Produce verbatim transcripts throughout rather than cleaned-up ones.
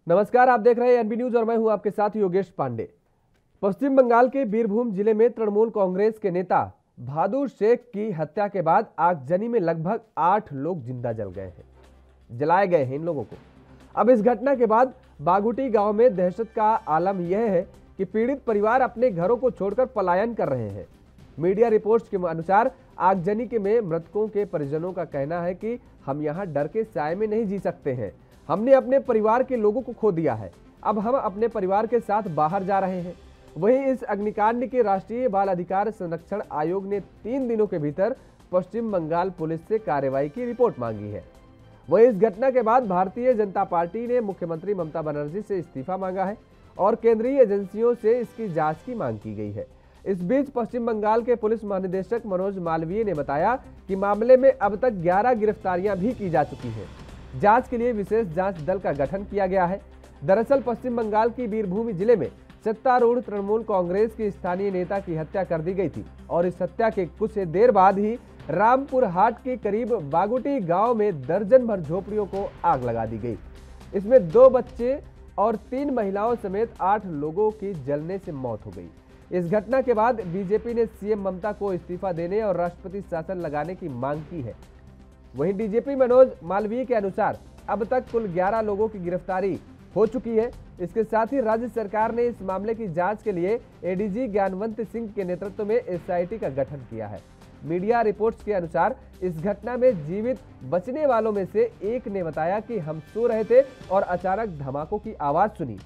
नमस्कार, आप देख रहे हैं एनबी न्यूज और मैं हूं आपके साथ योगेश पांडे। पश्चिम बंगाल के बीरभूम जिले में तृणमूल कांग्रेस के नेता बहादुर शेख की हत्या के बाद आगजनी में लगभग आठ लोग जिंदा जल गए हैं, जलाए गए हैं इन लोगों को। अब इस घटना के बाद बागुटी गांव में दहशत का आलम यह है कि पीड़ित परिवार अपने घरों को छोड़कर पलायन कर रहे हैं। मीडिया रिपोर्ट्स के अनुसार आगजनी के में मृतकों के परिजनों का कहना है कि हम यहाँ डर के साए में नहीं जी सकते हैं, हमने अपने परिवार के लोगों को खो दिया है, अब हम अपने परिवार के साथ बाहर जा रहे हैं। वहीं इस अग्निकांड के राष्ट्रीय बाल अधिकार संरक्षण आयोग ने तीन दिनों के भीतर पश्चिम बंगाल पुलिस से कार्रवाई की रिपोर्ट मांगी है। वहीं इस घटना के बाद भारतीय जनता पार्टी ने मुख्यमंत्री ममता बनर्जी से इस्तीफा मांगा है और केंद्रीय एजेंसियों से इसकी जांच की मांग की गई है। इस बीच पश्चिम बंगाल के पुलिस महानिदेशक मनोज मालवीय ने बताया कि मामले में अब तक ग्यारह गिरफ्तारियां भी की जा चुकी हैं। जांच के लिए विशेष जांच दल का गठन किया गया है। दरअसल पश्चिम बंगाल की बीरभूम जिले में सत्तारूढ़ तृणमूल कांग्रेस के स्थानीय नेता की हत्या कर दी गई थी और इस हत्या के कुछ देर बाद ही रामपुर हाट के करीब बागुटी गांव में दर्जन भर झोपड़ियों को आग लगा दी गई। इसमें दो बच्चे और तीन महिलाओं समेत आठ लोगों की जलने से मौत हो गई। इस घटना के बाद बीजेपी ने सीएम ममता को इस्तीफा देने और राष्ट्रपति शासन लगाने की मांग की है। वहीं डीजीपी मनोज मालवीय के अनुसार अब तक कुल ग्यारह लोगों की गिरफ्तारी हो चुकी है। इसके साथ ही राज्य सरकार ने इस मामले की जांच के लिए एडीजी ज्ञानवंत सिंह के नेतृत्व में एसआईटी का गठन किया है। मीडिया रिपोर्ट्स के अनुसार इस घटना में जीवित बचने वालों में से एक ने बताया कि हम सो रहे थे और अचानक धमाकों की आवाज सुनी,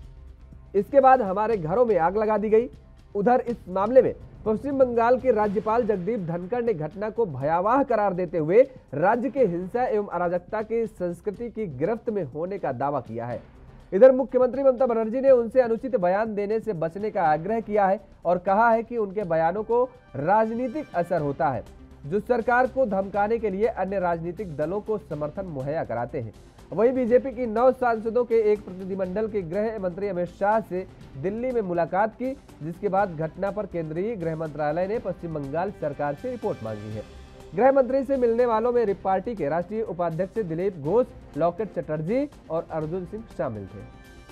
इसके बाद हमारे घरों में आग लगा दी गई। उधर इस मामले में पश्चिम बंगाल के राज्यपाल जगदीप धनखड़ ने घटना को भयावह करार देते हुए राज्य के हिंसा एवं अराजकता की संस्कृति की गिरफ्त में होने का दावा किया है। इधर मुख्यमंत्री ममता बनर्जी ने उनसे अनुचित बयान देने से बचने का आग्रह किया है और कहा है कि उनके बयानों को राजनीतिक असर होता है, जो सरकार को धमकाने के लिए अन्य राजनीतिक दलों को समर्थन मुहैया कराते हैं। वहीं बीजेपी की नौ सांसदों के एक प्रतिनिधिमंडल के गृह मंत्री अमित शाह से दिल्ली में मुलाकात की, जिसके बाद घटना पर केंद्रीय गृह मंत्रालय ने पश्चिम बंगाल सरकार से रिपोर्ट मांगी है। गृह मंत्री से मिलने वालों में रिप पार्टी के राष्ट्रीय उपाध्यक्ष दिलीप घोष, लॉकेट चटर्जी और अर्जुन सिंह शामिल थे।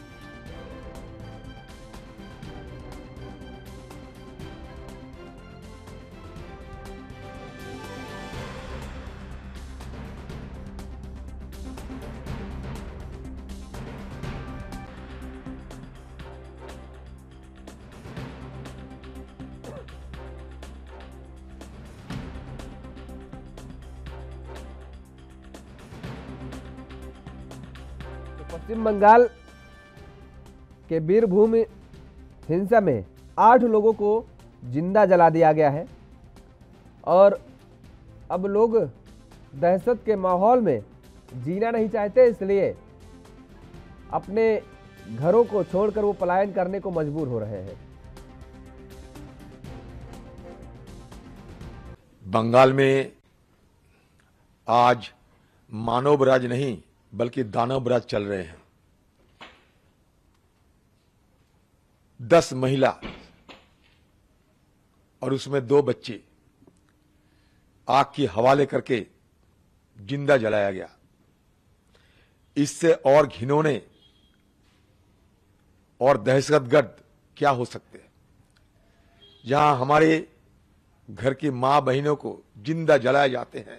पश्चिम बंगाल के बीरभूम हिंसा में आठ लोगों को जिंदा जला दिया गया है और अब लोग दहशत के माहौल में जीना नहीं चाहते, इसलिए अपने घरों को छोड़कर वो पलायन करने को मजबूर हो रहे हैं। बंगाल में आज मानव राज नहीं बल्कि दानव राज चल रहे हैं। दस महिला और उसमें दो बच्चे आग की हवाले करके जिंदा जलाया गया। इससे और घिनौने और दहशतगर्द क्या हो सकते हैं, जहां हमारे घर की मां बहनों को जिंदा जलाए जाते हैं।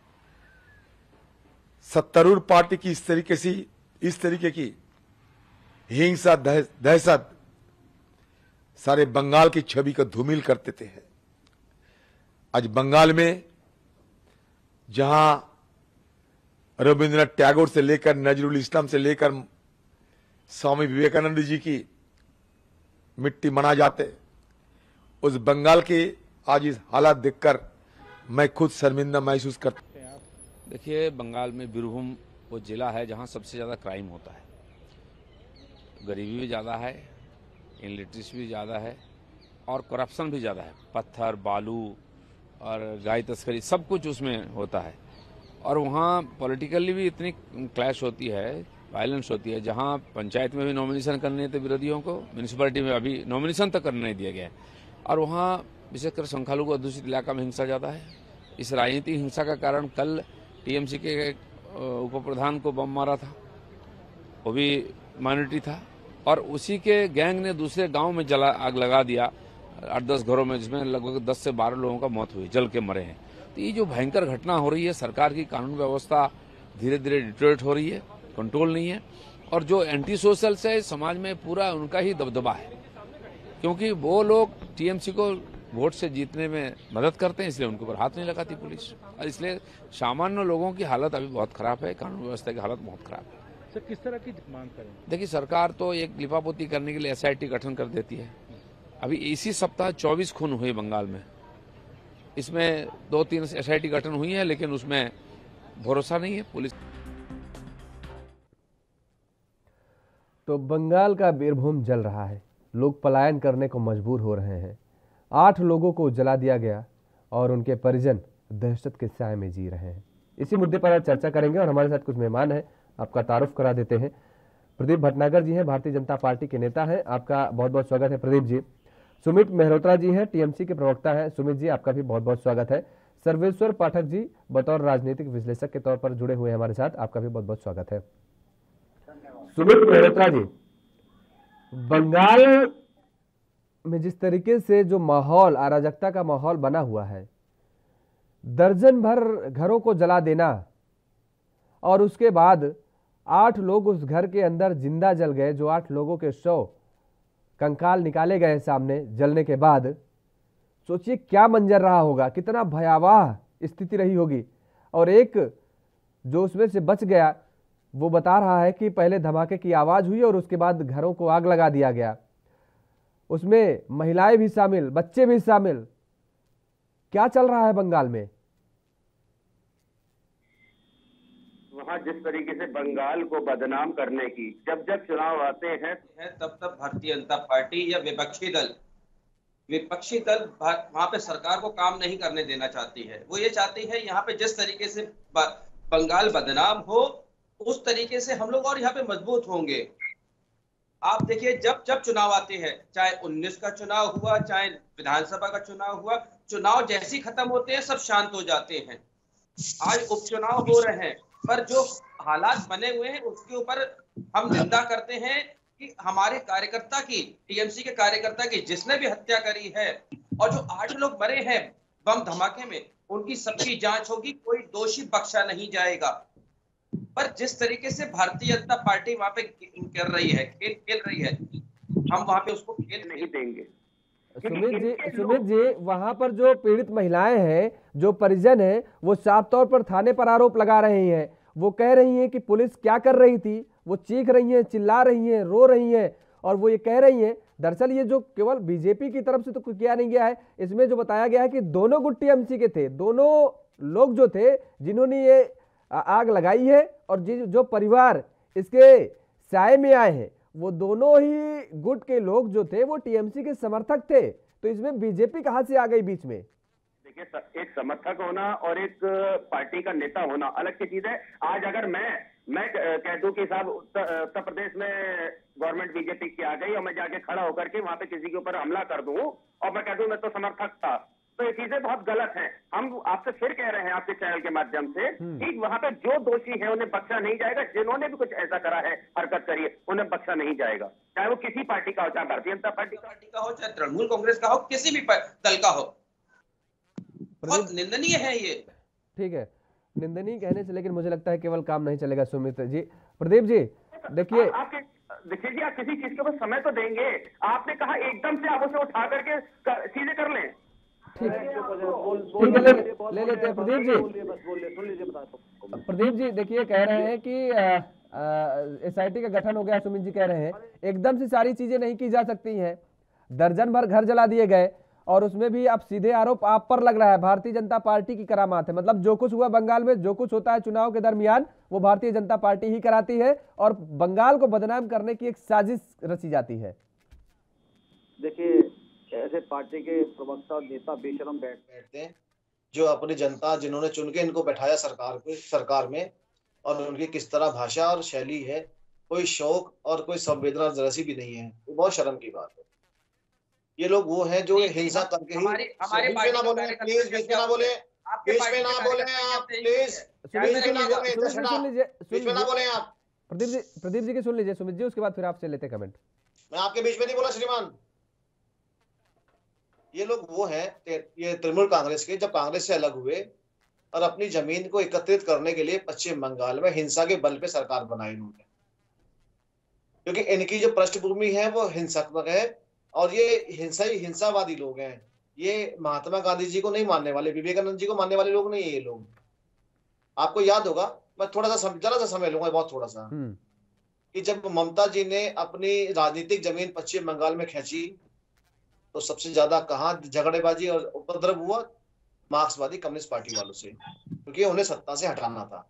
सत्तारूढ़ पार्टी की इस तरीके से इस तरीके की हिंसा दहशत सारे बंगाल की छवि को धूमिल कर देते हैं। आज बंगाल में जहां रविंद्रनाथ टैगोर से लेकर नजरुल इस्लाम से लेकर स्वामी विवेकानंद जी की मिट्टी मना जाते, उस बंगाल के आज इस हालात देखकर मैं खुद शर्मिंदा महसूस करता। देखिए, बंगाल में बीरभूम वो जिला है जहां सबसे ज़्यादा क्राइम होता है। गरीबी भी ज़्यादा है, इलिटरेसी भी ज़्यादा है और करप्शन भी ज़्यादा है। पत्थर, बालू और गाय तस्करी सब कुछ उसमें होता है। और वहाँ पॉलिटिकली भी इतनी क्लैश होती है, वायलेंस होती है। जहाँ पंचायत में भी नॉमिनेशन करने थे विरोधियों को, म्यूनिसिपैलिटी में अभी नॉमिनेशन तक करने नहीं दिया गया है। और वहाँ विशेषकर संख्यालघु को अध्युषित इलाका में हिंसा ज़्यादा है। इस राजनीतिक हिंसा का कारण कल टीएमसी के उप प्रधान को बम मारा था, वो भी माइनॉरिटी था और उसी के गैंग ने दूसरे गांव में जला आग लगा दिया आठ दस घरों में, जिसमें लगभग दस से बारह लोगों का मौत हुई, जल के मरे हैं। तो ये जो भयंकर घटना हो रही है, सरकार की कानून व्यवस्था धीरे धीरे डिटोरेट हो रही है, कंट्रोल नहीं है। और जो एंटी सोशल्स है समाज में पूरा उनका ही दबदबा है, क्योंकि वो लोग टीएमसी को वोट से जीतने में मदद करते हैं, इसलिए उनके ऊपर हाथ नहीं लगाती पुलिस। और इसलिए सामान्य लोगों की हालत अभी बहुत खराब है, कानून व्यवस्था की हालत बहुत खराब है। सर किस तरह की मांग करें? देखिए, सरकार तो एक लिपापोती करने के लिए एसआईटी गठन कर देती है। अभी इसी सप्ताह चौबीस खून हुए बंगाल में, इसमें दो तीन एसआईटी गठन हुई है, लेकिन उसमें भरोसा नहीं है पुलिस। तो बंगाल का बीरभूम जल रहा है, लोग पलायन करने को मजबूर हो रहे हैं। आठ लोगों को जला दिया गया और उनके परिजन दहशत के साए में जी रहे हैं। इसी मुद्दे पर आज चर्चा करेंगे और हमारे साथ कुछ मेहमान हैं, आपका तारुफ करा देते हैं। प्रदीप भटनागर जी हैं, भारतीय जनता पार्टी के नेता हैं, आपका बहुत बहुत स्वागत है प्रदीप जी। सुमित मेहरोत्रा जी हैं, टीएमसी के प्रवक्ता हैं, सुमित जी आपका भी बहुत बहुत स्वागत है। सर्वेश्वर पाठक जी बतौर राजनीतिक विश्लेषक के तौर पर जुड़े हुए हैं हमारे साथ, आपका भी बहुत बहुत स्वागत है। सुमित मेहरोत्रा जी, बंगाल में जिस तरीके से जो माहौल, अराजकता का माहौल बना हुआ है, दर्जन भर घरों को जला देना और उसके बाद आठ लोग उस घर के अंदर जिंदा जल गए, जो आठ लोगों के शव कंकाल निकाले गए सामने जलने के बाद, सोचिए क्या मंजर रहा होगा, कितना भयावह स्थिति रही होगी। और एक जो उसमें से बच गया वो बता रहा है कि पहले धमाके की आवाज हुई और उसके बाद घरों को आग लगा दिया गया, उसमें महिलाएं भी शामिल, बच्चे भी शामिल। क्या चल रहा है बंगाल में? वहाँ जिस तरीके से बंगाल को बदनाम करने की, जब जब चुनाव आते हैं तब तब भारतीय जनता पार्टी या विपक्षी दल विपक्षी दल वहाँ पे सरकार को काम नहीं करने देना चाहती है। वो ये चाहती है यहाँ पे जिस तरीके से बंगाल बदनाम हो, उस तरीके से हम लोग और यहाँ पे मजबूत होंगे। आप देखिए, जब जब चुनाव आते हैं, चाहे उन्नीस का चुनाव हुआ, चाहे विधानसभा का चुनाव हुआ, चुनाव जैसे ही खत्म होते हैं सब शांत हो जाते हैं। आज उपचुनाव हो रहे हैं, पर जो हालात बने हुए हैं उसके ऊपर हम निंदा करते हैं कि हमारे कार्यकर्ता की, टीएमसी के कार्यकर्ता की जिसने भी हत्या करी है और जो आठ लोग मरे हैं बम धमाके में, उनकी सबकी जांच होगी, कोई दोषी बख्शा नहीं जाएगा। पर जिस तरीके से भारतीय जनता पार्टी वहां पे कर रही है, खेल खेल रही है, हम वहां पे उसको खेल नहीं देंगे। सुमित जी, सुमित जी, वहां पर जो पीड़ित महिलाएं हैं, जो परिजन हैं, वो साफ तौर पर थाने पर आरोप लगा रही हैं। वो कह रही हैं कि पुलिस क्या कर रही थी, वो चीख रही हैं, चिल्ला रही हैं, रो रही हैं, और वो ये कह रही हैं, दरअसल ये जो केवल बीजेपी की तरफ से तो कुछ किया नहीं गया है, इसमें जो बताया गया है कि दोनों गुट टीएमसी के थे, दोनों लोग जो थे जिन्होंने ये आग लगाई है और जो परिवार इसके साए में आए हैं, वो दोनों ही गुट के लोग जो थे वो टीएमसी के समर्थक थे। तो इसमें बीजेपी कहां से आ गई बीच में? देखिए, एक समर्थक होना और एक पार्टी का नेता होना अलग की चीज है। आज अगर मैं मैं कह दूं कि साहब उत्तर प्रदेश में गवर्नमेंट बीजेपी की आ गई और मैं जाके खड़ा होकर के वहां पे किसी के ऊपर हमला कर दूं और मैं कह दूं मैं तो समर्थक था, तो ये चीजें बहुत गलत हैं। हम आपसे फिर कह रहे हैं आपके चैनल के माध्यम से कि वहां पे जो दोषी है उन्हें बख्शा नहीं जाएगा। जिन्होंने भी कुछ ऐसा करा है, हरकत करी है, उन्हें बख्शा नहीं जाएगा, चाहे वो किसी पार्टी का हो, चाहे भारतीय जनता पार्टी का हो, चाहे तृणमूल कांग्रेस का हो, किसी भी दल का हो। बहुत निंदनीय है ये। ठीक है, निंदनीय कहने से, लेकिन मुझे लगता है केवल काम नहीं चलेगा। सुमित जी, प्रदीप जी, देखिए आपके देखिए जी, आप किसी चीज के ऊपर समय तो देंगे। आपने कहा एकदम से आप उसे उठा करके चीजें कर लें। ठीक है, ले लेते हैं प्रदीप जी। प्रदीप जी, देखिए कह रहे हैं कि एसआईटी का गठन हो गया। सुमित जी कह रहे हैं एकदम से सारी चीजें नहीं की जा सकती हैं, दर्जन भर घर जला दिए गए और उसमें भी अब सीधे आरोप आप पर लग रहा है। भारतीय जनता पार्टी की करामात है, मतलब जो कुछ हुआ बंगाल में, जो कुछ होता है चुनाव के दरमियान, वो भारतीय जनता पार्टी ही कराती है और बंगाल को बदनाम करने की एक साजिश रची जाती है। देखिए, ऐसे पार्टी के प्रवक्ता और नेता बेशरम बैठते हैं, जो अपनी जनता जिन्होंने चुन के इनको बैठाया सरकार को सरकार में, और उनकी किस तरह भाषा और शैली है, कोई शौक और कोई संवेदना जरा सी भी नहीं है। ये बहुत शर्म की बात है। ये लोग वो हैं जो हिंसा करके ही। हमारे बीच में ना बोले प्लीज, बीच में ना बोले, बीच में ना बोले आप प्लीज, बीच में ना बोले, बीच में ना बोले आप। प्रदीप जी प्रदीप जी की सुन लीजिए सुमित जी, उसके बाद फिर आपसे लेते कमेंट। मैं आपके बीच में नहीं बोला श्रीमान। ये लोग वो हैं, ये तृणमूल कांग्रेस के, जब कांग्रेस से अलग हुए और अपनी जमीन को एकत्रित करने के लिए पश्चिम बंगाल में हिंसा के बल पे सरकार बनाई इन्होंने, क्योंकि इनकी जो पृष्ठभूमि है वो हिंसात्मक है और ये हिंसा हिंसावादी लोग हैं। ये महात्मा गांधी जी को नहीं मानने वाले, विवेकानंद जी को मानने वाले लोग नहीं है ये लोग। आपको याद होगा, मैं थोड़ा सा जरा सा समय लूंगा, बहुत थोड़ा सा, कि जब ममता जी ने अपनी राजनीतिक जमीन पश्चिम बंगाल में खींची तो सबसे ज्यादा कहाँ झगड़ेबाजी और उपद्रव हुआ? मार्क्सवादी कम्युनिस्ट पार्टी वालों से, क्योंकि उन्हें सत्ता से हटाना था।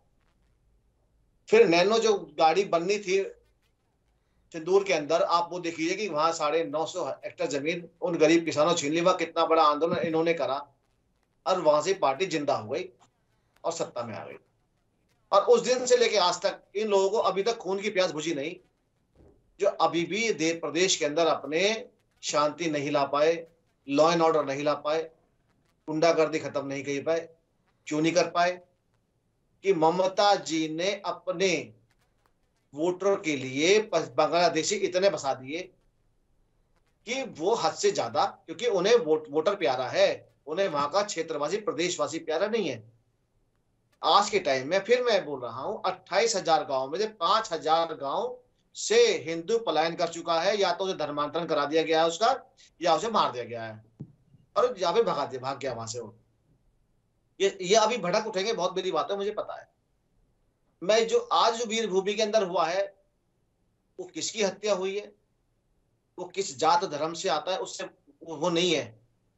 फिर नैनो जो गाड़ी बननी थी सिंदूर के अंदर, आप वो देखिए कि वहां साढ़े नौ सौ हेक्टेयर जमीन उन गरीब किसानों छीन ली। वहां कितना बड़ा आंदोलन इन्होंने करा और वहां से पार्टी जिंदा हो गई और सत्ता में आ गई। और उस दिन से लेके आज तक इन लोगों को अभी तक खून की प्यास बुझी नहीं, जो अभी भी देश प्रदेश के अंदर अपने शांति नहीं ला पाए, लॉ एंड ऑर्डर नहीं ला पाए, गुंडागर्दी खत्म नहीं कर पाए। क्यों नहीं कर पाए? कि ममता जी ने अपने वोटर के लिए बांग्लादेशी इतने बसा दिए कि वो हद से ज्यादा, क्योंकि उन्हें वोट, वोटर प्यारा है, उन्हें वहां का क्षेत्रवासी प्रदेशवासी प्यारा नहीं है। आज के टाइम में फिर मैं बोल रहा हूं, अट्ठाईस हजार गाँव में से पांच हजार गाँव से हिंदू पलायन कर चुका है, या तो उसे धर्मांतरण करा दिया गया है उसका, या उसे मार दिया गया है और या फिर भगा दिया, भाग गया वहां से वो। ये ये अभी भड़क उठेंगे, बहुत बड़ी बात है, मुझे पता है। मैं जो आज जो वीरभूमि के अंदर हुआ है वो किसकी हत्या हुई है, वो किस जात धर्म से आता है, उससे वो नहीं है।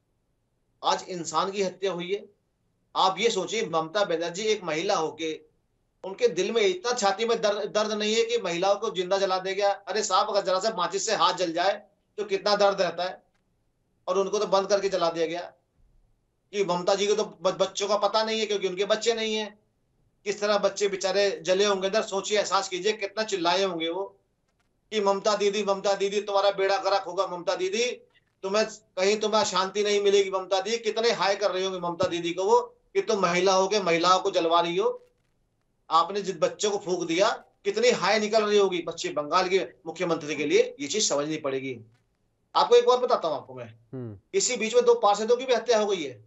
आज इंसान की हत्या हुई है। आप ये सोचिए, ममता बनर्जी एक महिला होके उनके दिल में इतना छाती में दर्द दर्द नहीं है कि महिलाओं को जिंदा जला दे गया। अरे साहब, अगर जरा सा माचिस से हाथ जल जाए तो कितना दर्द रहता है, और उनको तो बंद करके जला दिया गया। कि ममता जी को तो बच्चों का पता नहीं है, क्योंकि उनके बच्चे नहीं है। किस तरह बच्चे बेचारे जले होंगे अंदर, सोचिए, एहसास कीजिए कितना चिल्लाए होंगे वो कि ममता दीदी, ममता दीदी, तुम्हारा बेड़ा गर्क होगा ममता दीदी, तुम्हें कहीं तुम्हें शांति नहीं मिलेगी ममता दीदी। कितने हाय कर रही होंगे ममता दीदी को वो, कि तुम महिला हो के महिलाओं को जलवा रही हो, आपने जिन बच्चों को फूंक दिया, कितनी हाय निकल रही होगी पश्चिम बंगाल के मुख्यमंत्री के लिए। ये चीज समझनी पड़ेगी। आपको एक और बताता हूं आपको मैं, इसी बीच में दो पार्षदों की भी हत्या हो गई है,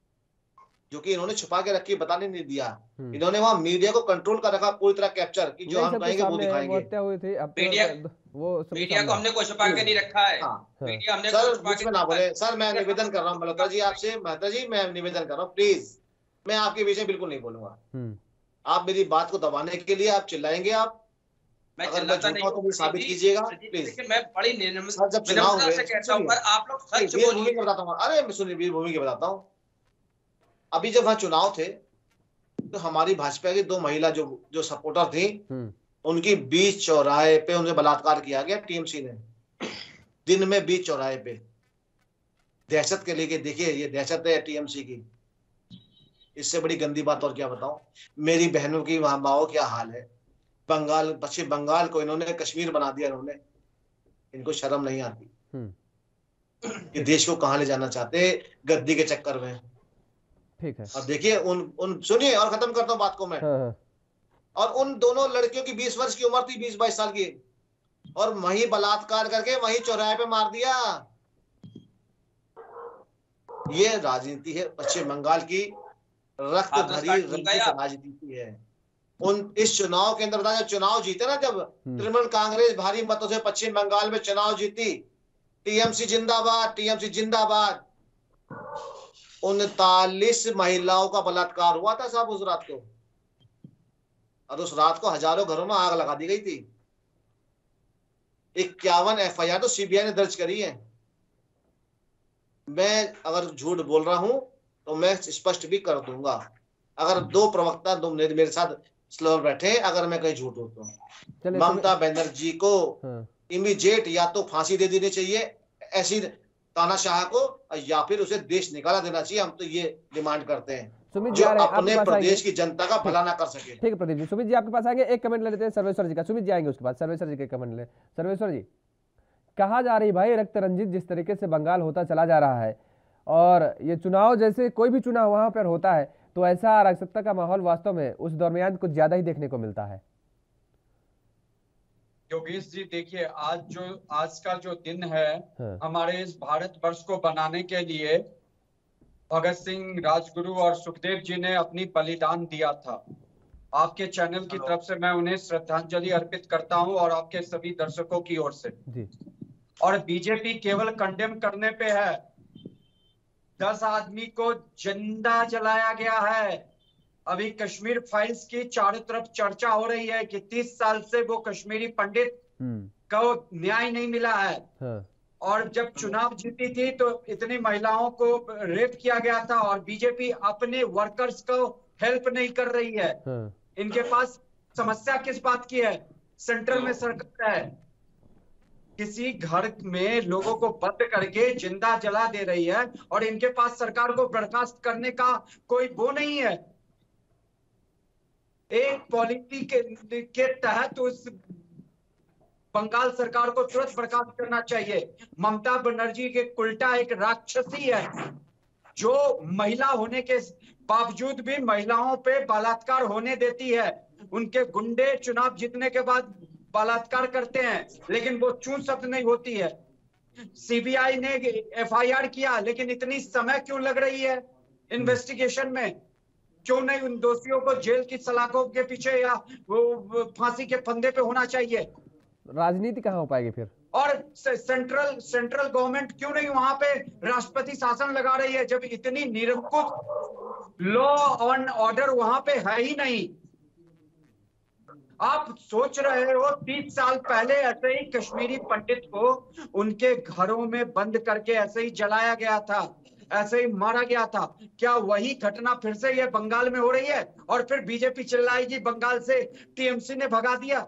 जो कि इन्होंने छुपा के रखी, बताने नहीं दिया। इन्होंने वहां मीडिया को कंट्रोल कर रखा, पूरी तरह कैप्चर, कि जो हम कहेंगे वो दिखाएंगे। हत्या हुई थी, अब मीडिया वो मीडिया को हमने कोई छुपा के नहीं रखा है। मीडिया हमने सर बीच में ना बोले सर, मैं निवेदन कर रहा हूँ मल्होत्रा जी आपसे, महता जी मैं निवेदन कर रहा हूँ, प्लीज, मैं आपके बीच में बिल्कुल नहीं बोलूंगा। आप मेरी बात को दबाने के लिए आप चिल्लाएंगे, आप मैं अगर मैं झूठा हूं तो मुझे साबित कीजिएगा प्लीज। मैं बड़ी सर जब चुनाव हुए, से कहता हूं, पर आप लोग सच वीरभूमि के बताता हूँ, अरे मैं सुनिए वीरभूमि के बताता हूँ। अभी जब वहां चुनाव थे तो हमारी भाजपा की दो महिला जो जो सपोर्टर थी, उनकी बीच चौराहे पे उन्हें बलात्कार किया गया टीएमसी ने, दिन में बीच चौराहे पे। दहशत के लेके देखिए, ये दहशत है टीएमसी की। इससे बड़ी गंदी बात और क्या बताऊं। मेरी बहनों की वहां माओ क्या हाल है। बंगाल, पश्चिम बंगाल को इन्होंने कश्मीर बना दिया इन्होंने। इनको शर्म नहीं आती कि देश को कहां ले जाना चाहते गद्दी के चक्कर में। ठीक है, अब देखिए उन उन सुनिए और खत्म करता हूं बात को मैं। हाँ। और उन दोनों लड़कियों की बीस वर्ष की उम्र थी, बीस बाईस साल की, और वहीं बलात्कार करके वहीं चौराहे पे मार दिया। ये राजनीति है पश्चिम बंगाल की, रक्त भरी राजनीति है। उन इस चुनाव के अंदर जब चुनाव जीते ना, जब तृणमूल कांग्रेस भारी मतों से पश्चिम बंगाल में चुनाव जीती, टीएमसी जिंदाबाद, टीएमसी जिंदाबाद, उनतालीस महिलाओं का बलात्कार हुआ था साहब उस रात को, और उस रात को हजारों घरों में आग लगा दी गई थी। इक्यावन एफ आई आर तो सीबीआई ने दर्ज करी है। मैं अगर झूठ बोल रहा हूं तो मैं स्पष्ट भी कर दूंगा। अगर दो प्रवक्ता दो मेरे, मेरे साथ स्लोर बैठे, अगर मैं कहीं झूठ होता हूँ, ममता बनर्जी को इमीडिएट या तो फांसी दे देनी चाहिए ऐसी तानाशाह को, या फिर उसे देश निकाला देना चाहिए। हम तो ये डिमांड करते हैं, जो अपने प्रदेश की जनता का भला ना कर सके। ठीक है प्रदीप जी, सुमित जी आपके पास आएंगे, एक कमेंट ले लेते हैं सर्वेश्वर जी का। सुमित जी आएंगे उसके बाद, सर्वेश्वर जी के कमेंट ले। सर्वेश्वर जी, कहा जा रही भाई रक्त रंजित जिस तरीके से बंगाल होता चला जा रहा है, और ये चुनाव जैसे कोई भी चुनाव वहां पर होता है तो ऐसा अराजकता का माहौल वास्तव में उस दरमियान कुछ ज्यादा ही देखने को मिलता है। योगेश जी देखिए, आज जो आज का जो दिन है, हाँ। हमारे इस भारत वर्ष को बनाने के लिए भगत सिंह, राजगुरु और सुखदेव जी ने अपनी बलिदान दिया था। आपके चैनल की तरफ से मैं उन्हें श्रद्धांजलि अर्पित करता हूं और आपके सभी दर्शकों की ओर से जी। और बीजेपी केवल कंडेम करने पे है। दस आदमी को जिंदा जलाया गया है। अभी कश्मीर फाइल्स की चारों तरफ चर्चा हो रही है कि तीस साल से वो कश्मीरी पंडित को न्याय नहीं मिला है। हाँ। और जब चुनाव जीती थी तो इतनी महिलाओं को रेप किया गया था और बीजेपी अपने वर्कर्स को हेल्प नहीं कर रही है। हाँ। इनके पास समस्या किस बात की है? सेंट्रल में सरकार है, किसी घर में लोगों को बंद करके जिंदा जला दे रही है और इनके पास सरकार को बर्खास्त करने का कोई वो नहीं है। एक पॉलिसी के, के तहत उस बंगाल सरकार को तुरंत बर्खास्त करना चाहिए। ममता बनर्जी के उल्टा एक राक्षसी है जो महिला होने के बावजूद भी महिलाओं पे बलात्कार होने देती है। उनके गुंडे चुनाव जीतने के बाद बलात्कार करते हैं लेकिन वो चूं शब्द नहीं होती है। सीबीआई ने एफआईआर किया लेकिन इतनी समय क्यों लग रही है इन्वेस्टिगेशन में? क्यों नहीं उन दोषियों को जेल की सलाखों के पीछे या वो फांसी के फंदे पे होना चाहिए? राजनीति कहाँ हो पाएगी फिर? और सेंट्रल सेंट्रल गवर्नमेंट क्यों नहीं वहां पे राष्ट्रपति शासन लगा रही है जब इतनी निरंकुश लॉ एंड ऑर्डर वहां पे है ही नहीं? आप सोच रहे हो तीस साल पहले ऐसे ही कश्मीरी पंडित को उनके घरों में बंद करके ऐसे ही जलाया गया था, ऐसे ही मारा गया था। क्या वही घटना फिर से ये बंगाल में हो रही है? और फिर बीजेपी चिल्लाएगी बंगाल से टीएमसी ने भगा दिया।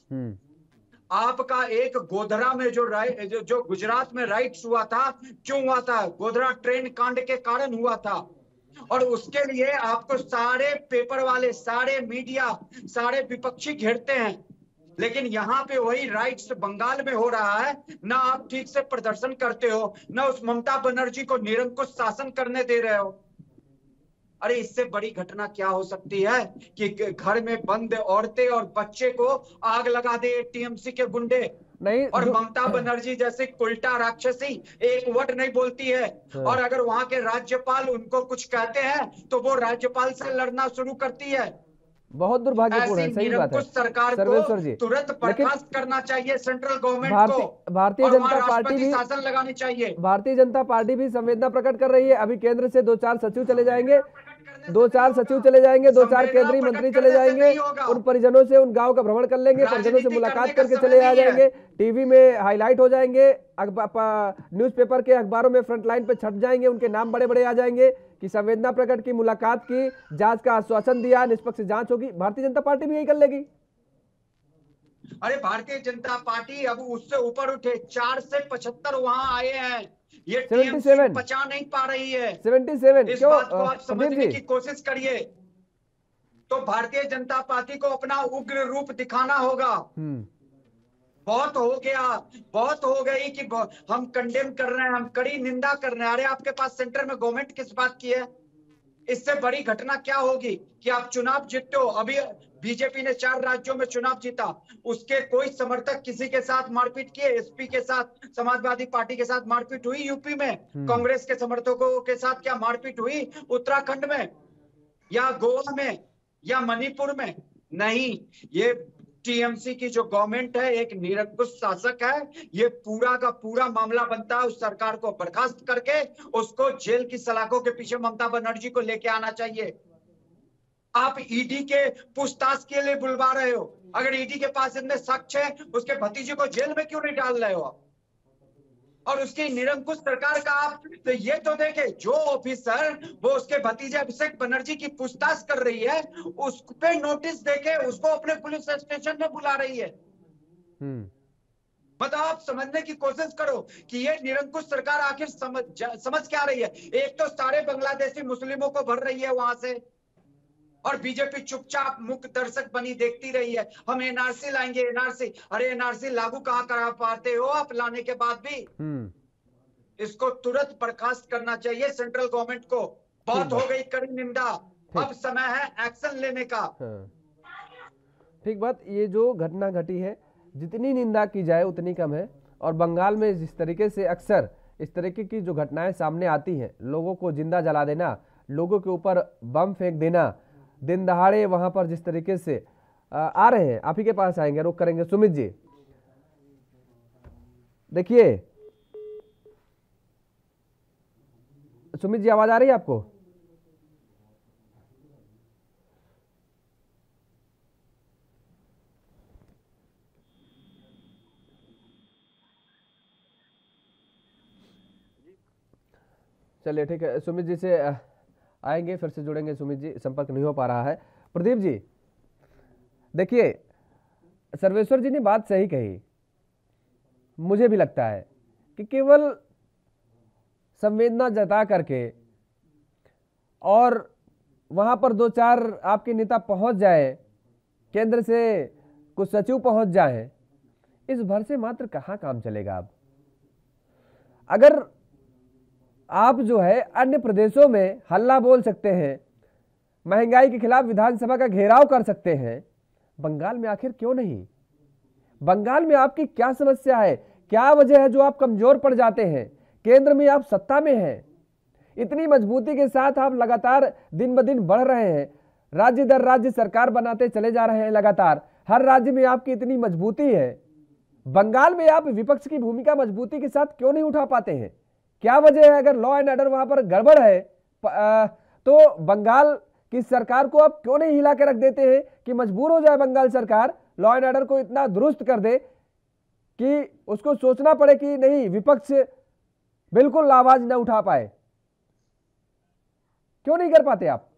आपका एक गोधरा में जो राइट जो, जो गुजरात में राइट्स हुआ था, क्यों हुआ था? गोधरा ट्रेन कांड के कारण हुआ था और उसके लिए आपको सारे पेपर वाले, सारे मीडिया, सारे विपक्षी घेरते हैं। लेकिन यहाँ पे वही राइट्स बंगाल में हो रहा है। ना आप ठीक से प्रदर्शन करते हो, ना उस ममता बनर्जी को निरंकुश शासन करने दे रहे हो। अरे इससे बड़ी घटना क्या हो सकती है कि घर में बंद औरतें और बच्चे को आग लगा दे टीएमसी के गुंडे? नहीं, और ममता बनर्जी जैसे उल्टा राक्षसी एक वर्ड नहीं बोलती है। और अगर वहां के राज्यपाल उनको कुछ कहते हैं तो वो राज्यपाल से लड़ना शुरू करती है। बहुत दुर्भाग्यपूर्ण है, सही बात है। सरकार को तुरंत बर्खास्त करना चाहिए सेंट्रल गवर्नमेंट को। भारतीय जनता पार्टी भी शासन लगानी चाहिए। भारतीय जनता पार्टी भी संवेदना प्रकट कर रही है। अभी केंद्र से दो चार सचिव चले जाएंगे, दो चार सचिव चले जाएंगे, दो चार केंद्रीय मंत्री चले जाएंगे, उन परिजनों से, उन गांव का भ्रमण कर लेंगे, परिजनों से मुलाकात करके चले आ जाएंगे, टीवी में हाईलाइट हो जाएंगे, न्यूज़पेपर के अखबारों में फ्रंट लाइन पे छप जाएंगे, उनके नाम बड़े बड़े आ जाएंगे कि संवेदना प्रकट की, मुलाकात की, जांच का आश्वासन दिया, निष्पक्ष जांच होगी। भारतीय जनता पार्टी भी यही कर लेगी। अरे भारतीय जनता पार्टी अब उससे ऊपर उठे, चार से पचहत्तर वहां आए हैं, ये टीएमसी पचा नहीं पा रही है। सतहत्तर इस बात को आप समझने की कोशिश करिए। तो भारतीय जनता पार्टी को अपना उग्र रूप दिखाना होगा। बहुत हो गया, बहुत हो गई कि हम कंडेम कर रहे हैं, हम कड़ी निंदा कर रहे हैं। अरे आपके पास सेंटर में गवर्नमेंट किस बात की है? इससे बड़ी घटना क्या होगी कि आप चुनाव जीतते हो। अभी बीजेपी ने चार राज्यों में चुनाव जीता, उसके कोई समर्थक किसी के साथ मारपीट किए? एसपी के साथ, समाजवादी पार्टी के साथ मारपीट हुई यूपी में, कांग्रेस के समर्थकों के साथ क्या मारपीट हुई उत्तराखंड में या गोवा में या मणिपुर में? नहीं, ये टीएमसी की जो गवर्नमेंट है एक निरंकुश शासक है। ये पूरा का पूरा मामला बनता है उस सरकार को बर्खास्त करके उसको जेल की सलाखों के पीछे ममता बनर्जी को लेके आना चाहिए। आप ईडी के पूछताछ के लिए बुलवा रहे हो, अगर ईडी के पास इतने साक्ष्य है उसके भतीजे को जेल में क्यों नहीं डाल रहे हो? और उसकी निरंकुश सरकार का आप तो ये तो देखे, जो ऑफिसर वो उसके भतीजे अभिषेक बनर्जी की पूछताछ कर रही है उस पे नोटिस देके उसको अपने पुलिस स्टेशन में बुला रही है। मतलब आप समझने की कोशिश करो कि ये निरंकुश सरकार आखिर समझ समझ क्या रही है। एक तो सारे बांग्लादेशी मुस्लिमों को भर रही है वहां से और बीजेपी चुपचाप मुख्य दर्शक बनी देखती रही है। हम एनआरसी लाएंगे, एनआरसी, अरे एनआरसी लागू कहाँ करा पाते हो आप लाने के बाद भी? इसको तुरंत बर्खास्त करना चाहिए सेंट्रल गवर्नमेंट को। बहुत हो गई कड़ी निंदा, अब समय है एक्शन लेने का। ठीक बात। ये जो घटना घटी है जितनी निंदा की जाए उतनी कम है। और बंगाल में जिस तरीके से अक्सर इस तरीके की जो घटनाएं सामने आती हैं, लोगों को जिंदा जला देना, लोगों के ऊपर बम फेंक देना, दिन दहाड़े वहां पर जिस तरीके से आ, आ रहे हैं। आप ही के पास आएंगे, रुक करेंगे सुमित जी। देखिए सुमित जी, आवाज आ रही है आपको? चलिए ठीक है, सुमित जी से आएंगे, फिर से जुड़ेंगे। सुमित जी संपर्क नहीं हो पा रहा है। प्रदीप जी, देखिए सर्वेश्वर जी ने बात सही कही। मुझे भी लगता है कि केवल संवेदना जता करके और वहां पर दो चार आपके नेता पहुंच जाए, केंद्र से कुछ सचिव पहुंच जाए, इस भर से मात्र कहां काम चलेगा। अब अगर आप जो है अन्य प्रदेशों में हल्ला बोल सकते हैं, महंगाई के खिलाफ विधानसभा का घेराव कर सकते हैं, बंगाल में आखिर क्यों नहीं? बंगाल में आपकी क्या समस्या है? क्या वजह है जो आप कमजोर पड़ जाते हैं? केंद्र में आप सत्ता में हैं, इतनी मजबूती के साथ आप लगातार दिन ब दिन बढ़ रहे हैं, राज्य दर राज्य सरकार बनाते चले जा रहे हैं लगातार, हर राज्य में आपकी इतनी मजबूती है, बंगाल में आप विपक्ष की भूमिका मजबूती के साथ क्यों नहीं उठा पाते हैं? क्या वजह है? अगर लॉ एंड ऑर्डर वहां पर गड़बड़ है तो बंगाल की सरकार को आप क्यों नहीं हिला के रख देते हैं कि मजबूर हो जाए बंगाल सरकार, लॉ एंड ऑर्डर को इतना दुरुस्त कर दे कि उसको सोचना पड़े कि नहीं, विपक्ष बिल्कुल आवाज न उठा पाए? क्यों नहीं कर पाते आप?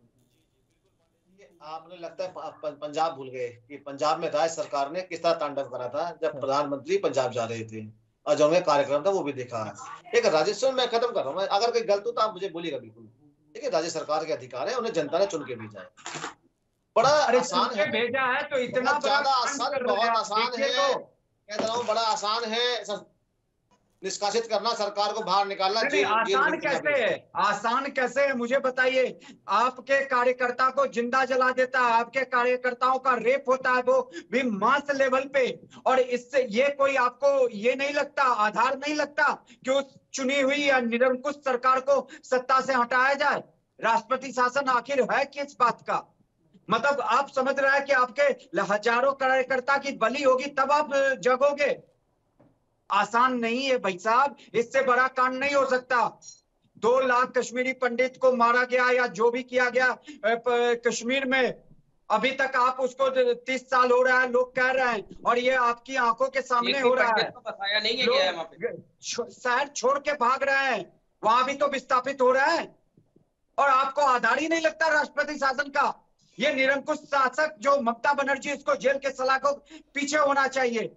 आपने लगता है पंजाब भूल गए कि पंजाब में राज्य सरकार ने किस तरह तांडव करा था जब प्रधानमंत्री पंजाब जा रहे थे, और जो उनका कार्यक्रम था वो भी देखा है। एक राजस्व मैं खत्म कर रहा हूँ, अगर कोई गलत हो तो आप मुझे बोलिएगा बिल्कुल। देखिए, राज्य सरकार के अधिकार है, उन्हें जनता ने चुन के भेजा है। बड़ा आसान है, भेजा है तो इतना ज्यादा आसान, बहुत आसान है, कह रहा हूँ, बड़ा आसान है निष्कासित करना, सरकार को बाहर निकालना। आसान कैसे है? आसान कैसे है मुझे बताइए। आपके कार्यकर्ता को जिंदा जला देता है, आपके कार्यकर्ताओं का रेप होता है, वो भी मास लेवल पे, और इससे ये कोई आपको ये नहीं लगता, आधार नहीं लगता कि उस चुनी हुई या निरंकुश सरकार को सत्ता से हटाया जाए? राष्ट्रपति शासन आखिर है किस बात का? मतलब आप समझ रहे हैं कि आपके हजारों कार्यकर्ता की बलि होगी तब आप जगोगे? आसान नहीं है भाई साहब, इससे बड़ा कांड नहीं हो सकता। दो लाख कश्मीरी पंडित को मारा गया या जो भी किया गया कश्मीर में, अभी तक आप उसको तीस साल हो रहा है लोग कह रहे हैं, और ये आपकी आंखों के सामने हो रहा है। बताया नहीं है क्या है वहां पे? शहर छोड़ के भाग रहे हैं, वहां भी तो विस्थापित हो रहा है, और आपको आधार ही नहीं लगता राष्ट्रपति शासन का? ये निरंकुश शासक जो ममता बनर्जी, इसको जेल के सलाखों पीछे होना चाहिए।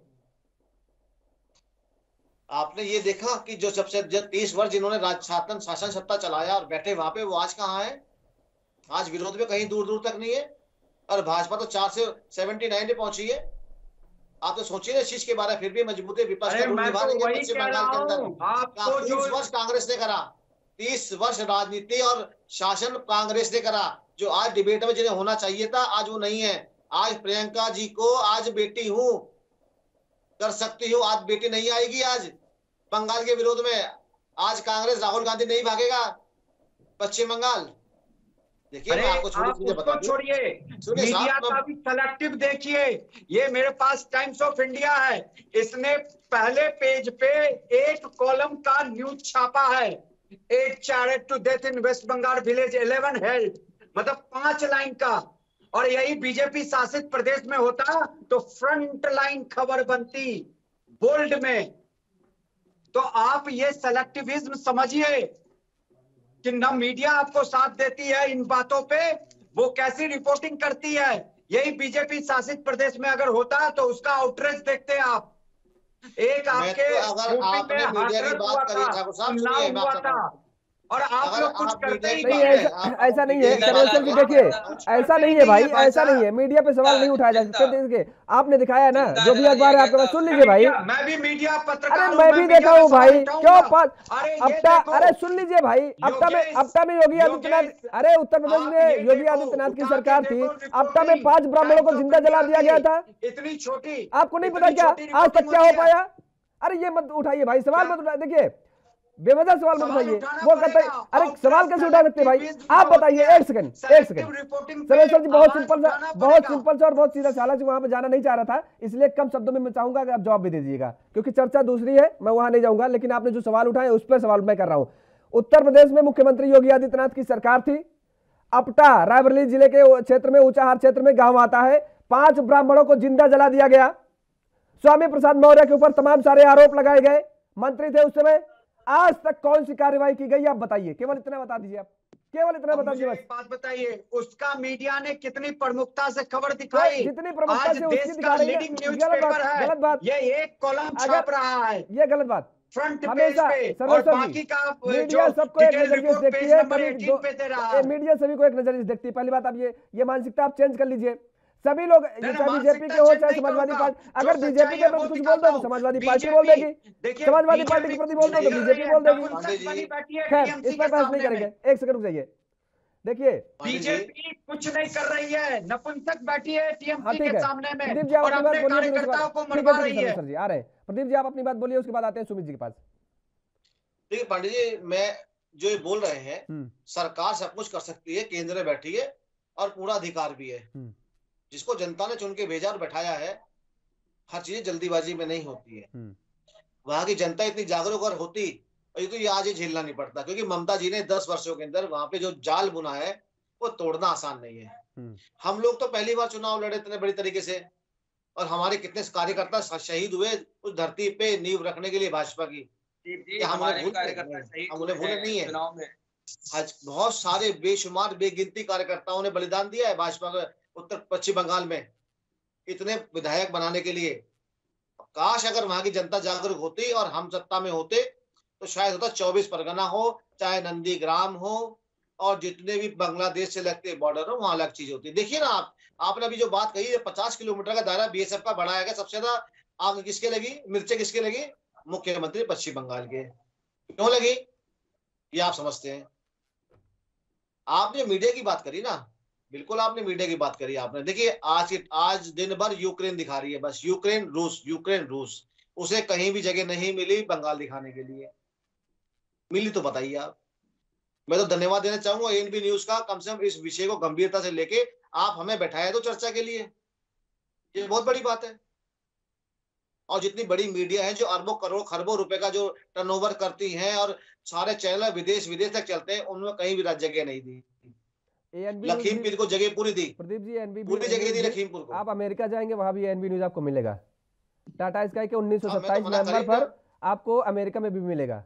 आपने ये देखा कि जो सबसे तीस वर्ष जिन्होंने शासन शासन सत्ता चलाया और बैठे वहां पे, वो आज कहाँ है? आज विरोध में कहीं दूर दूर तक नहीं है, और भाजपा तो चार से सेवेंटी नाइन पे पहुंची है। आप तो सोचिए इस चीज के बारे में, फिर भी मजबूत विपक्ष का रोल निभा रही है पश्चिम बंगाल के अंदर। तीस वर्ष कांग्रेस ने करा, तीस वर्ष राजनीति और शासन कांग्रेस ने करा, जो आज डिबेट में जिन्हें होना चाहिए था आज वो नहीं है। आज प्रियंका जी को आज बेटी हूं कर सकती हूँ, आज बेटी नहीं आएगी। आज बंगाल के विरोध में आज कांग्रेस, राहुल गांधी नहीं भागेगा पश्चिम बंगाल। देखिए, मैं आपको छोड़िए, मीडिया का भी सेलेक्टिव देखिए। ये मेरे पास टाइम्स ऑफ इंडिया है, इसने पहले पेज पे एक कॉलम का न्यूज छापा है, eight charred to death in West Bengal village eleven health, मतलब पांच लाइन का। और यही बीजेपी शासित प्रदेश में होता तो फ्रंट लाइन खबर बनती बोल्ड में। तो आप ये सेलेक्टिविज्म समझिए कि न मीडिया आपको साथ देती है इन बातों पे, वो कैसी रिपोर्टिंग करती है। यही बीजेपी शासित प्रदेश में अगर होता तो उसका आउटरीच देखते आप। एक आपके तो अगर आपने मीडिया की बात करी ठाकुर साहब, सुनिए मैं आपको और आप लोग कुछ करते ही नहीं। ऐसा ऐसा नहीं है सर्वेश्वर जी, देखिए ऐसा नहीं है भाई, ऐसा नहीं है। मीडिया पे सवाल नहीं उठाया जा सकता। देखिए आपने दिखाया ना, जो भी अखबार है आपके पास, सुन लीजिए भाई। मैं भी मीडिया पत्रकार अरे मैं भी देखा हूँ भाई, क्यों पास अपटा, अरे सुन लीजिए भाई, अपटा में अपटा में योगी आदित्यनाथ, अरे उत्तर प्रदेश में योगी आदित्यनाथ की सरकार थी, अपटा में पांच ब्राह्मणों को जिंदा जला दिया गया था। इतनी छोटी, आपको नहीं पता क्या आज तक क्या हो पाया? अरे ये मत उठाइए भाई, सवाल मत उठाइए। देखिए बेवजह सवाल मत उठाइए, वो कहते हैं अरे सवाल कैसे उठा सकते भाई? आप बताइए, एक सेकंड एक सेकंड सर्वेश्वर जी, बहुत सिंपल सा, बहुत सिंपल सा और बहुत सीधा सवाल है, वहां पे जाना नहीं चाह रहा था, इसलिए कम शब्दों में मैं चाहूंगा कि आप जवाब भी दे दीजिएगा, क्योंकि चर्चा दूसरी है, मैं वहां नहीं जाऊंगा। लेकिन आपने जो सवाल उठाया उस पर सवाल मैं कर रहा हूं। उत्तर प्रदेश में मुख्यमंत्री योगी आदित्यनाथ की सरकार थी, अपटा रायबरेली जिले के क्षेत्र में, ऊंचाहार क्षेत्र में गांव आता है, पांच ब्राह्मणों को जिंदा जला दिया गया, स्वामी प्रसाद मौर्य के ऊपर तमाम सारे आरोप लगाए गए, मंत्री थे उस समय। आज तक कौन सी कार्रवाई की गई आप बताइए, केवल इतना बता दीजिए आप, केवल इतना बता दीजिए बस। बात बताइए, उसका मीडिया ने कितनी प्रमुखता से खबर दिखाई, जितनी प्रमुखता से उसकी दिखा रही है, गलत बात है, गलत बात, ये एक कॉलम छाप रहा है, ये गलत बात फ्रंट हमेशा। और बाकी का मीडिया सबको एक नजरिए से देखती है, मीडिया सभी को एक नजरिए से देखती है। पहली बात आप ये ये मानसिकता आप चेंज कर लीजिए। सभी लोग, चाहे बीजेपी के हो चाहे समाजवादी पार्टी, अगर बीजेपी के प्रति कुछ बोल दो तो समाजवादी पार्टी बोल देगी, समाजवादी पार्टी के प्रति बोल दो तो बीजेपी बोल देगी। खैर इस पर बहस नहीं करेंगे, एक सेकंड रुक जाइए। देखिए बीजेपी कुछ नहीं कर रही है, नपुंसक बैठी है टीएमसी के सामने में प्रदीप जी आप और अपनी बात अपने बोलिए, कार्यकर्ताओं को मरवा रही है। सर जी आ रहे हैं, प्रदीप जी आप अपनी बात बोलिए, उसके बाद आते हैं सुमित जी के पास। देखिए पांडे जी, मैं जो ये बोल रहे हैं, सरकार सब कुछ कर सकती है, केंद्र में बैठी है और पूरा अधिकार भी है। जिसको जनता ने चुन के भेजा और बैठाया है, हर चीज जल्दीबाजी में नहीं होती है। वहां की जनता इतनी जागरूक और होती तो ये आज ये झेलना नहीं पड़ता, क्योंकि ममता जी ने दस वर्षों के अंदर वहां पे जो जाल बुना है वो तोड़ना आसान नहीं है। हम लोग तो पहली बार चुनाव लड़े इतने बड़ी तरीके से, और हमारे कितने कार्यकर्ता शहीद हुए उस धरती पे नींव रखने के लिए भाजपा की, हम उन्हें भूले नहीं है। आज बहुत सारे बेशुमार बेगिनती कार्यकर्ताओं ने बलिदान दिया है भाजपा के उत्तर पश्चिम बंगाल में इतने विधायक बनाने के लिए। काश अगर वहां की जनता जागरूक होती और हम सत्ता में होते तो शायद होता चौबीस परगना हो चाहे नंदीग्राम हो और जितने भी बांग्लादेश से लगते बॉर्डर हो, वहां अलग चीज होती है। देखिए ना आप, आपने अभी जो बात कही है, पचास किलोमीटर का दायरा बीएसएफ का बढ़ाया गया, सबसे ज्यादा आग किसके लगी, मिर्चें किसके लगी? मुख्यमंत्री पश्चिम बंगाल के। क्यों लगी ये आप समझते हैं? आपने मीडिया की बात करी ना, बिल्कुल आपने मीडिया की बात करी आपने। देखिए आज आज दिन भर यूक्रेन दिखा रही है, बस यूक्रेन रूस यूक्रेन रूस, उसे कहीं भी जगह नहीं मिली बंगाल दिखाने के लिए। मिली तो बताइए आप। मैं तो धन्यवाद देना चाहूंगा एएनबी न्यूज का, कम से कम इस विषय को गंभीरता से लेके आप हमें बैठाए तो चर्चा के लिए, ये बहुत बड़ी बात है। और जितनी बड़ी मीडिया है जो अरबों करोड़ खरबों रुपए का जो टर्नओवर करती है और सारे चैनल विदेश विदेश तक चलते हैं, उनमें कहीं भी जगह नहीं दी। लखीमपुर को जगह पूरी दी, प्रदीप जी एनबी पूरी जगह दी लखीमपुर को। आप अमेरिका जाएंगे वहां भी एएनबी न्यूज आपको मिलेगा। टाटा स्काई के उन्नीस सौ सत्ताईस नंबर पर आपको अमेरिका में भी मिलेगा।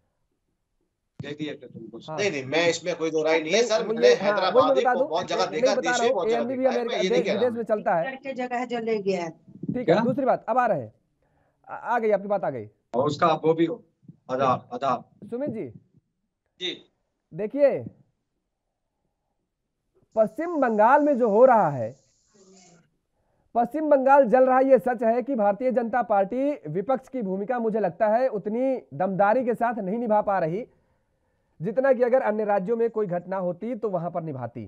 नहीं नहीं मैं इसमें कोई दो राय नहीं है सर, मैंने हैदराबाद को बहुत जगह देखा, देश में बहुत जगह देखा है, मैं ये नहीं कह रहा विदेश में चलता है, जगह चले गया। ठीक है, दूसरी बात अब आ रहे हैं, आ गई आपकी बात आ गई, और उसका वो भी हो। आदाब आदाब सुमित जी। जी देखिए पश्चिम बंगाल में जो हो रहा है, पश्चिम बंगाल जल रहा है, ये सच है कि भारतीय जनता पार्टी विपक्ष की भूमिका मुझे लगता है उतनी दमदारी के साथ नहीं निभा पा रही जितना कि अगर अन्य राज्यों में कोई घटना होती तो वहां पर निभाती।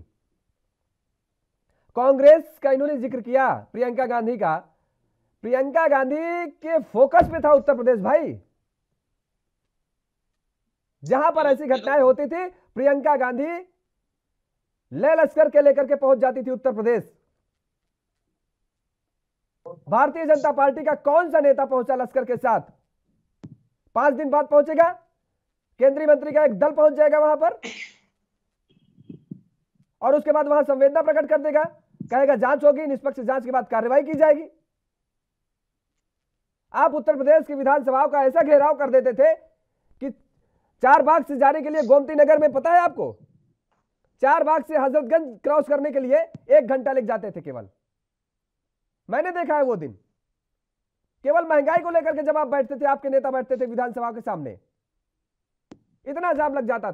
कांग्रेस का इन्होंने जिक्र किया, प्रियंका गांधी का, प्रियंका गांधी के फोकस पे था उत्तर प्रदेश भाई। जहां पर ऐसी घटनाएं होती थी प्रियंका गांधी ले लश्कर के लेकर के पहुंच जाती थी उत्तर प्रदेश। भारतीय जनता पार्टी का कौन सा नेता पहुंचा लश्कर के साथ? पांच दिन बाद पहुंचेगा, केंद्रीय मंत्री का एक दल पहुंच जाएगा वहां पर और उसके बाद वहां संवेदना प्रकट कर देगा, कहेगा जांच होगी, निष्पक्ष जांच के बाद कार्रवाई की जाएगी। आप उत्तर प्रदेश की विधानसभाओं का ऐसा घेराव कर देते थे कि चार बाग से जाने के लिए गोमती नगर में, पता है आपको, चार बाग से हजरतगंज क्रॉस करने के लिए एक घंटा लग जाते थे केवल। मैंने देखा है वो दिन, केवल महंगाई को लेकर के जब आप बैठते थे, आपके नेता बैठते थे विधानसभा के सामने, इतना जाम लग जाता था।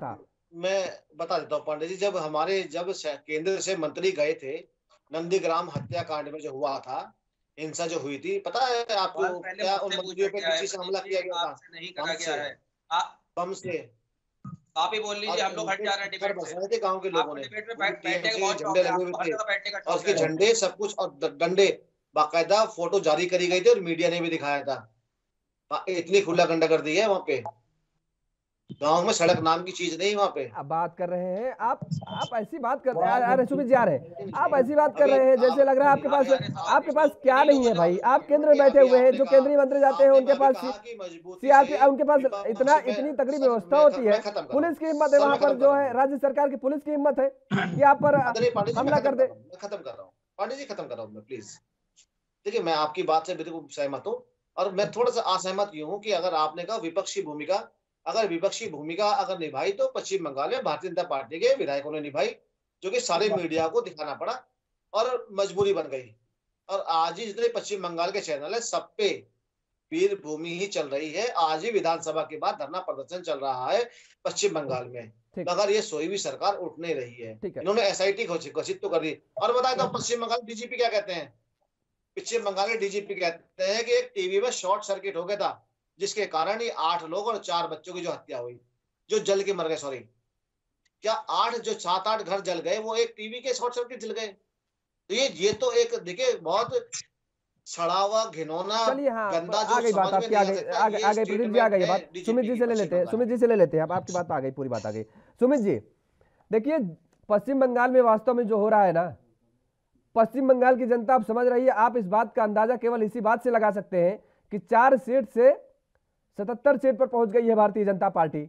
मैं बता देता हूँ पांडे जी, जब हमारे जब केंद्र से मंत्री गए थे नंदीग्राम हत्याकांड में जो हुआ था, हिंसा जो हुई थी, पता है आपको क्या उन मंत्रियों पे किसी से हमला किया गया था? नहीं करा गया है, बम से। आप ही बोल लीजिए, हम लोग हट जा रहे हैं डिबेट से। थे गांव के लोगों ने, डिबेट में बैठने का बहुत झंडे लगे हुए थे और उसके शौक है। झंडे सब कुछ और डंडे, बाकायदा फोटो जारी करी गई थी और मीडिया ने भी दिखाया था। इतनी खुला गंडा कर दी है वहां पे, गांव में सड़क नाम की चीज नहीं वहां पे। अब बात कर रहे हैं आप आप ऐसी बात कर रहे हैं, अरे सुमित जी आ रहे हैं, आप ऐसी बात कर रहे हैं जैसे लग रहा है आपके पास आपके पास क्या नहीं है भाई। आप केंद्र में बैठे हुए हैं, जो केंद्रीय मंत्री जाते हैं उनके पास सीआरपी, उनके पास इतना इतनी तगड़ी व्यवस्था होती है, पुलिस की हिम्मत है वहां पर, जो है राज्य सरकार की पुलिस की हिम्मत है कि आप पर हमला कर दे। खत्म कर रहा हूँ पांडे जी, खत्म कर रहा हूँ मैं, प्लीज। देखिए, मैं आपकी बात से बिल्कुल सहमत हूँ और मैं थोड़ा सा असहमत यूं हूँ कि अगर आपने कहा विपक्षी भूमिका, अगर विपक्षी भूमिका अगर निभाई तो पश्चिम बंगाल में भारतीय जनता पार्टी के विधायकों ने निभाई, जो कि सारे मीडिया को दिखाना पड़ा और मजबूरी बन गई। और आज ही जितने पश्चिम बंगाल के चैनल है सब पे वीर भूमि ही चल रही है। आज ही विधानसभा के बाद धरना प्रदर्शन चल रहा है पश्चिम बंगाल में, मगर ये सोई हुई सरकार उठ नहीं रही है। इन्होंने एस आई टी घोषित तो कर दी। और बताया तो पश्चिम बंगाल डीजीपी क्या कहते हैं, पश्चिम बंगाल के डीजीपी कहते हैं कि एक टीवी में शॉर्ट सर्किट हो गया था, जिसके कारण ही आठ लोग और चार बच्चों की जो हत्या हुई, जो जल के मर गए। सॉरी, क्या आठ जो सात आठ घर जल गए वो एक टीवी के शॉर्ट सर्किट जल गए? तो ये ये तो एक देखिए बहुत सड़ा हुआ घिनौना हाँ, गंदा जो आ गई बात आपकी, आ गई आ गई आ गई प्रदीप जी, आ गई बात। सुमित जी से ले लेते हैं, सुमित जी से ले लेते हैं, अब आपकी बात आ गई, पूरी बात आ गई। सुमित जी देखिए, पश्चिम बंगाल में वास्तव में जो हो रहा है ना, पश्चिम बंगाल की जनता आप समझ रही है। आप इस बात का अंदाजा केवल इसी बात से लगा सकते हैं कि चार सीट से सतहत्तर सीट पर पहुंच गई है भारतीय जनता पार्टी।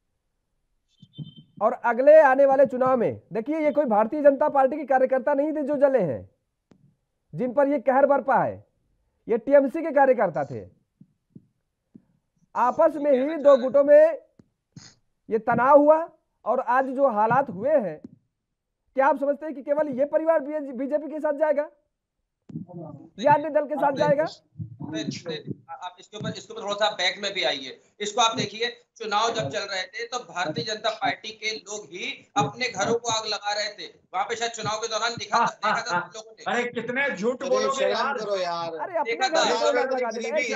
और अगले आने वाले चुनाव में देखिए, ये कोई भारतीय जनता पार्टी के कार्यकर्ता नहीं थे जो जले हैं, जिन पर ये कहर बरपा है, ये टीएमसी के कार्यकर्ता थे। आपस में ही दो गुटों में ये तनाव हुआ और आज जो हालात हुए हैं, क्या आप समझते हैं कि केवल ये परिवार बीजेपी के साथ जाएगा या अन्य दल के साथ जाएगा? आप इसके ऊपर इसके ऊपर थोड़ा सा बैक में भी आइए। इसको आप देखिए, चुनाव जब चल रहे थे तो भारतीय जनता पार्टी के लोग ही अपने घरों को आग लगा रहे थे। वहां पे शायद चुनाव के दौरान दिखा था, देखा था लोगों ने। अरे कितने झूठ बोलोगे यार, करो यार। अरे अपने देखा घर को आग लगा था। देते हैं।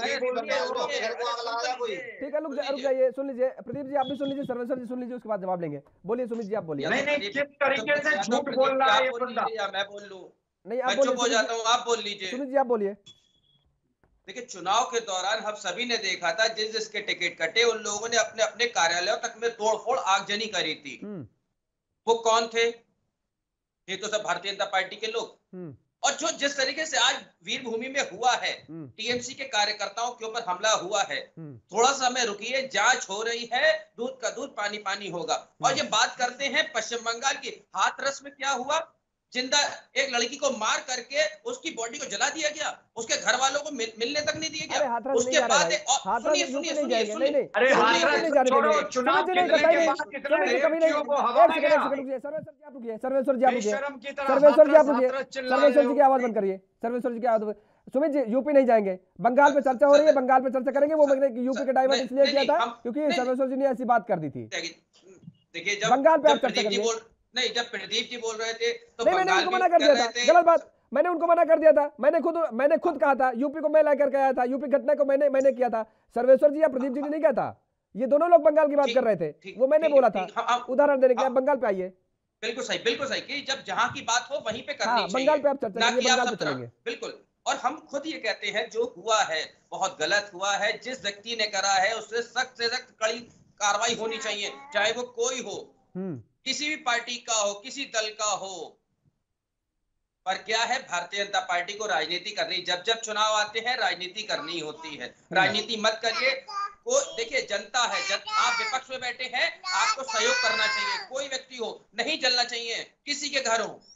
ठीक है, रुक जा- रुक जाइए, सुन लीजिए प्रदीप जी, आप भी सुन लीजिए, सर्वेश्वर जी सुन लीजिए, उसके बाद जवाब लेंगे। बोलिए सुमित जी, आप बोलिए। नहीं नहीं, किस तरीके से झूठ बोल रहा है ये बंदा? मैं बोल लूं? नहीं, आप मैं चुप हो बोलिए, जाता हूँ, आप बोल लीजिए। सुमित जी आप बोलिए। देखिए, चुनाव के दौरान हम सभी ने देखा था, जिस जिसके टिकट कटे उन लोगों ने अपने अपने कार्यालयों तक में तोड़फोड़ आगजनी करी थी। वो कौन थे? ये तो सब भारतीय जनता पार्टी के लोग। और जो जिस तरीके से आज वीर भूमि में हुआ है, टीएमसी के कार्यकर्ताओं के ऊपर हमला हुआ है, थोड़ा सा समय रुकिए, जांच हो रही है, दूध का दूध पानी पानी होगा। और ये बात करते हैं पश्चिम बंगाल की, हाथरस में क्या हुआ? जिंदा एक लड़की को मार करके उसकी बॉडी को जला दिया गया, उसके घर वालों को मिल, मिलने तक नहीं दिया गया। उसके बाद सुनिए सुनिए सुनिए सुनिए अरे छोड़ो, चुनाव जीतने के बाद कितना व्यक्तियों को हवा में गया। सर्वेश्वर जी आप रुकिए, सर्वेश्वर जी आप रुकिए, सर्वेश्वर जी आप रुकिए, सर्वेश्वर जी की आवाज बंद करिए, सर्वेश्वर जी की आवाज। सुमित जी, यूपी नहीं जाएंगे, बंगाल पे चर्चा हो रही है, बंगाल पे चर्चा करेंगे। वो मैंने यूपी का डाइवर्ट इसलिए किया था क्योंकि सर्वेश्वर जी ने ऐसी बात कर दी थी। देखिए, जब बंगाल पे आप चर्चा करिए। नहीं, जब प्रदीप जी बोल रहे थे तो नहीं, मैंने उनको मना कर दिया था, गलत बात, मैंने उनको मना कर दिया था। मैंने खुद मैंने खुद कहा था, यूपी को मैं लेकर के आया था, यूपी घटना को मैंने मैंने किया था। सर्वेश्वर जी या प्रदीप जी ने नहीं किया था, ये दोनों लोग बंगाल की बात कर रहे थे, वो मैंने बोला था। उदाहरण देने के लिए बंगाल पे आइए। बिल्कुल सही, बिल्कुल सही कि जब जहां की बात हो वहीं पे करनी चाहिए। बंगाल पे आप चर्चा करिए, बंगाल पे चलेंगे। बिल्कुल। और हम खुद ये कहते हैं, जो हुआ है बहुत गलत हुआ है। जिस व्यक्ति ने करा है उससे सख्त से सख्त कड़ी कार्रवाई होनी चाहिए, चाहे वो कोई हो, किसी भी पार्टी का हो, किसी दल का हो। पर क्या है, भारतीय जनता पार्टी को राजनीति करनी, जब जब चुनाव आते हैं राजनीति करनी होती है। राजनीति मत करिए। को देखिए, जनता है, जब आप विपक्ष में बैठे हैं आपको सहयोग करना चाहिए। कोई व्यक्ति हो, नहीं जलना चाहिए किसी के घर हो।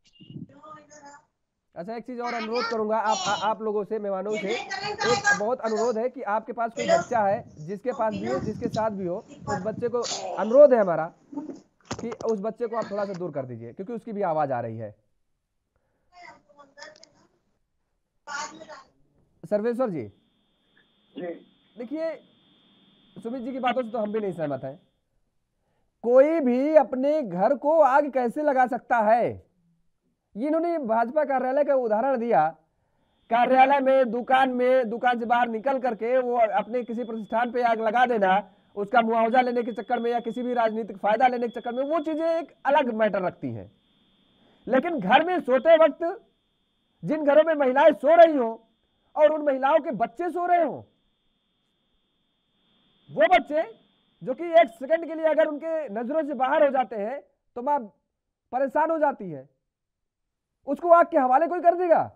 अच्छा, एक चीज और अनुरोध करूंगा आप आ, आप लोगों से, मेहमानों से एक बहुत अनुरोध है कि आपके पास कोई बच्चा है, जिसके पास भी हो, जिसके साथ भी हो, उस बच्चे को अनुरोध है हमारा कि उस बच्चे को आप थोड़ा सा दूर कर दीजिए, क्योंकि उसकी भी आवाज आ रही है। सर्वेश्वर जी, देखिए सुमित जी की बातों से तो हम भी नहीं सहमत हैं। कोई भी अपने घर को आग कैसे लगा सकता है? ये इन्होंने भाजपा कार्यालय का उदाहरण दिया। कार्यालय में, दुकान में, दुकान से बाहर निकल करके वो अपने किसी प्रतिष्ठान पे आग लगा देना, उसका मुआवजा लेने के चक्कर में या किसी भी राजनीतिक फायदा लेने के चक्कर में, वो चीजें एक अलग मैटर रखती हैं। लेकिन घर में सोते वक्त जिन घरों में महिलाएं सो रही हो और उन महिलाओं के बच्चे सो रहे हो, वो बच्चे जो कि एक सेकंड के लिए अगर उनके नजरों से बाहर हो जाते हैं तो मां परेशान हो जाती है, उसको आग के हवाले कोई कर देगा?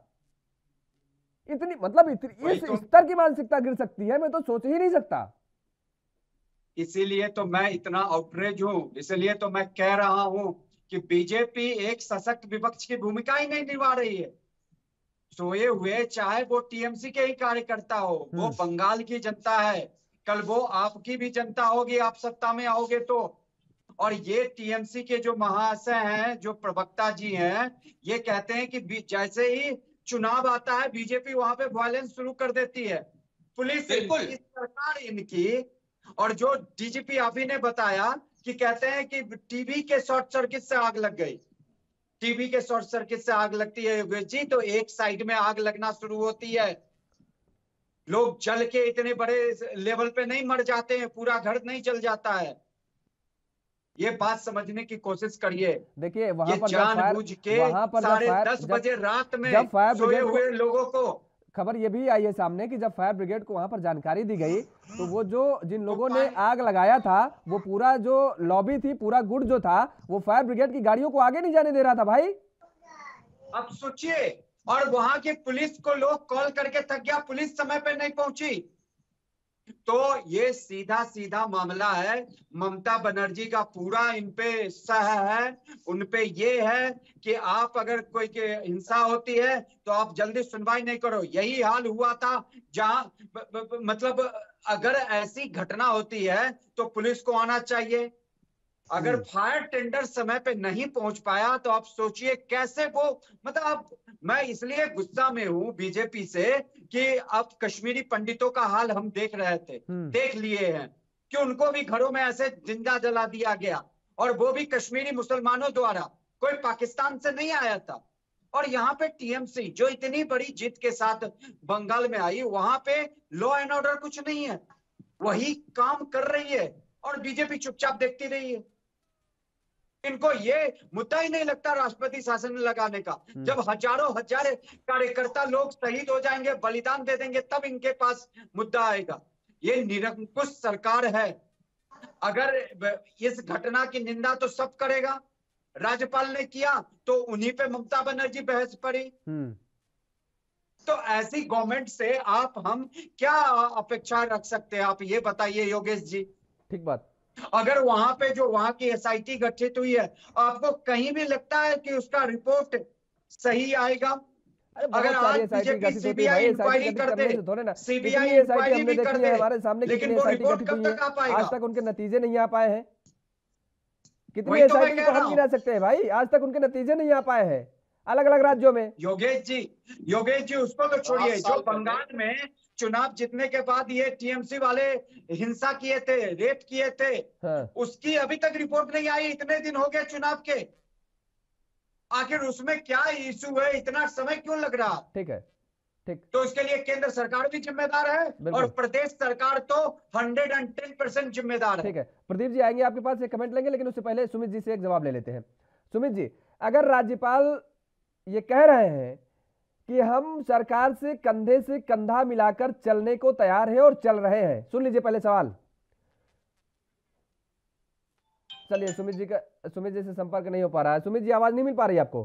इतनी मतलब इतनी इस स्तर की मानसिकता गिर सकती है, मैं तो सोच ही नहीं सकता। इसीलिए तो मैं इतना आउटरेज हूं, इसलिए तो मैं कह रहा हूं कि बीजेपी एक सशक्त विपक्ष की भूमिका ही नहीं निभा रही है। सोए हुए चाहे वो टीएमसी के ही कार्यकर्ता हो, वो बंगाल की जनता है, कल वो आपकी भी जनता होगी, आप सत्ता में आओगे तो। और ये टीएमसी के जो महाशय हैं, जो प्रवक्ता जी हैं, ये कहते हैं कि जैसे ही चुनाव आता है बीजेपी वहां पे वायलेंस शुरू कर देती है। पुलिस इनकी, सरकार इनकी, और जो डीजीपी आप ही ने बताया कि कहते हैं कि टीवी के शॉर्ट सर्किट से आग लग गई। टीवी के शॉर्ट सर्किट से आग लगती है योगेश जी, तो एक साइड में आग लगना शुरू होती है, लोग जल के इतने बड़े लेवल पे नहीं मर जाते हैं, पूरा घर नहीं जल जाता है। ये बात समझने की कोशिश करिए। देखिए वहां पर जानबूझ के वहां पर साढ़े दस बजे रात में सोए हुए लोगों को, खबर ये भी आई है सामने कि जब फायर ब्रिगेड को वहां पर जानकारी दी गई तो वो जो जिन लोगों ने आग लगाया था, वो पूरा जो लॉबी थी, पूरा गुड़ जो था, वो फायर ब्रिगेड की गाड़ियों को आगे नहीं जाने दे रहा था भाई। अब सोचिए, और वहां की पुलिस को लोग कॉल करके थक गया, पुलिस समय पे नहीं पहुंची। तो ये सीधा सीधा मामला है, ममता बनर्जी का पूरा इन पे सह है, उन पे ये है कि आप अगर कोई के हिंसा होती है तो आप जल्दी सुनवाई नहीं करो। यही हाल हुआ था जहां मतलब अगर ऐसी घटना होती है तो पुलिस को आना चाहिए। अगर फायर टेंडर समय पे नहीं पहुंच पाया तो आप सोचिए कैसे वो, मतलब मैं इसलिए गुस्सा में हूं बीजेपी से कि अब कश्मीरी पंडितों का हाल हम देख रहे थे, देख लिए हैं कि उनको भी घरों में ऐसे जिंदा जला दिया गया, और वो भी कश्मीरी मुसलमानों द्वारा, कोई पाकिस्तान से नहीं आया था। और यहाँ पे टीएमसी जो इतनी बड़ी जीत के साथ बंगाल में आई, वहां पे लॉ एंड ऑर्डर कुछ नहीं है, वही काम कर रही है और बीजेपी चुपचाप देखती रही है। इनको ये मुद्दा ही नहीं लगता राष्ट्रपति शासन लगाने का। जब हजारों हजार कार्यकर्ता लोग शहीद हो जाएंगे, बलिदान दे देंगे, तब इनके पास मुद्दा आएगा। ये निरंकुश सरकार है। अगर इस घटना की निंदा तो सब करेगा, राज्यपाल ने किया तो उन्हीं पे ममता बनर्जी बहस पड़ी। तो ऐसी गवर्नमेंट से आप हम क्या अपेक्षा रख सकते हैं, आप ये बताइए योगेश जी। ठीक बात। अगर वहां पे जो वहां की एसआईटी गठित हुई है, आपको कहीं भी लगता है कि उसका रिपोर्ट सही आएगा? अगर आज बीजेपी सीबीआई इंक्वायरी करते, सीबीआई इंक्वायरी भी करते, हमारे सामने, लेकिन वो रिपोर्ट कब तक आ पाएगा? आज तक उनके नतीजे नहीं आ पाए हैं। कितनी एसआईटी को हम गिना सकते हैं भाई, आज तक उनके नतीजे नहीं आ पाए हैं अलग अलग राज्यों में। योगेश जी, योगेश जी उसको तो छोड़िए, जो बंगाल में चुनाव जीतने के बाद ये टीएमसी वाले हिंसा किए थे, रेप किए थे, हाँ। उसकी अभी तक रिपोर्ट नहीं आई, इतने दिन हो गए चुनाव के। आखिर उसमें क्या इशू है, इतना समय क्यों लग रहा? ठीक है, ठीक। तो इसके लिए केंद्र सरकार भी जिम्मेदार है और प्रदेश सरकार तो हंड्रेड एंड टेन परसेंट जिम्मेदार है। ठीक है, प्रदीप जी आएंगे आपके पास, एक कमेंट लेंगे, लेकिन उससे पहले सुमित जी से एक जवाब ले लेते हैं। सुमित जी, अगर राज्यपाल ये कह रहे हैं कि हम सरकार से कंधे से कंधा मिलाकर चलने को तैयार है और चल रहे हैं, सुन लीजिए पहले सवाल। चलिए सुमित जी का, सुमित जी से संपर्क नहीं हो पा रहा है। सुमित जी आवाज नहीं मिल पा रही आपको?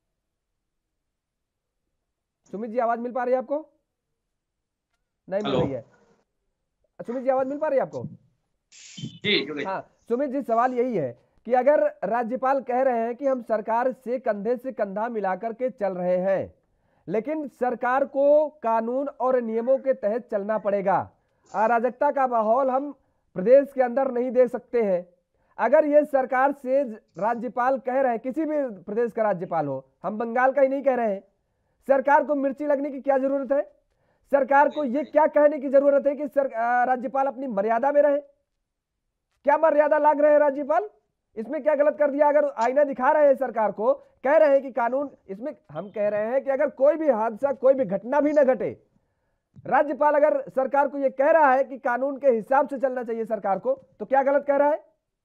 सुमित जी आवाज मिल पा रही है आपको? नहीं मिल रही है। सुमित जी आवाज मिल पा रही है आपको? जी। हाँ सुमित जी, सवाल यही है कि अगर राज्यपाल कह रहे हैं कि हम सरकार से कंधे से कंधा मिलाकर के चल रहे हैं, लेकिन सरकार को कानून और नियमों के तहत चलना पड़ेगा, अराजकता का माहौल हम प्रदेश के अंदर नहीं दे सकते हैं। अगर ये सरकार से राज्यपाल कह रहे हैं, किसी भी प्रदेश का राज्यपाल हो, हम बंगाल का ही नहीं कह रहे हैं, सरकार को मिर्ची लगने की क्या जरूरत है? सरकार को ये क्या कहने की जरूरत है कि सर राज्यपाल अपनी मर्यादा में रहे? क्या मर्यादा लाग रहे हैं राज्यपाल? इसमें क्या गलत कर दिया? अगर आईना दिखा रहे हैं सरकार को, कह रहे हैं कि कानून, इसमें हम कह रहे हैं कि अगर कोई भी हादसा, कोई भी घटना भी न घटे, राज्यपाल अगर सरकार को यह कह रहा है कि कानून के हिसाब से चलना चाहिए सरकार को, तो क्या गलत कह रहा है?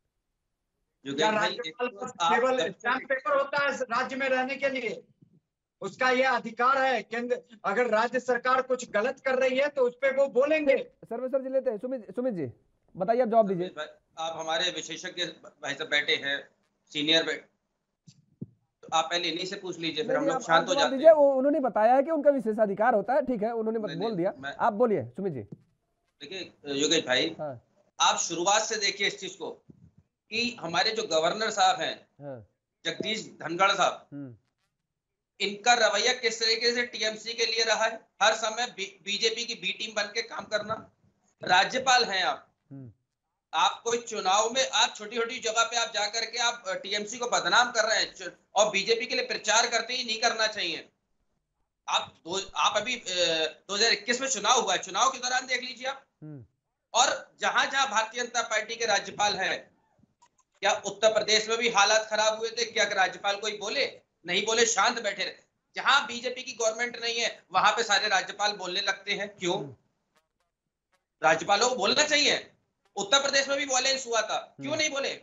क्या राज्यपाल का केवल स्टैम्प पेपर होता है राज्य में रहने के लिए? उसका यह अधिकार है। केंद्र अगर राज्य सरकार कुछ गलत कर रही है तो उस पर वो बोलेंगे। सर्वेश्वर जी लेते हैं। सुमित सुमित जी बताइए, आप जवाब दीजिए। आप हमारे विशेषज्ञ भाई साहब बैठे हैं, सीनियर बैठे, तो आप पहले इन्हीं से पूछ लीजिए, फिर हम लोग शांत हो जाते हैं। वो उन्होंने बताया है कि उनका विशेषाधिकार होता है, ठीक है, उन्होंने बोल दिया, आप बोलिए सुमित जी। देखिए योगेश भाई, हाँ। आप शुरुआत से देखिए इस चीज को कि हमारे जो गवर्नर साहब हैं, हाँ। जगदीश धनखड़ साहब, इनका रवैया किस तरीके से टीएमसी के लिए रहा है, हर समय बीजेपी की बी टीम बन के काम करना। राज्यपाल हैं आप, आप कोई चुनाव में आप छोटी छोटी जगह पे आप जाकर के आप टीएमसी को बदनाम कर रहे हैं और बीजेपी के लिए प्रचार करते ही नहीं करना चाहिए। आप दो, आप अभी दो हजार इक्कीस में चुनाव हुआ है, चुनाव के दौरान देख लीजिए आप, और जहां जहां भारतीय जनता पार्टी के राज्यपाल हैं, क्या उत्तर प्रदेश में भी हालात खराब हुए थे? क्या राज्यपाल कोई बोले? नहीं बोले, शांत बैठे रहे। जहां बीजेपी की गवर्नमेंट नहीं है वहां पे सारे राज्यपाल बोलने लगते हैं। क्यों? राज्यपालों को बोलना चाहिए। उत्तर प्रदेश में भी वॉयलेंस हुआ था, क्यों नहीं बोले?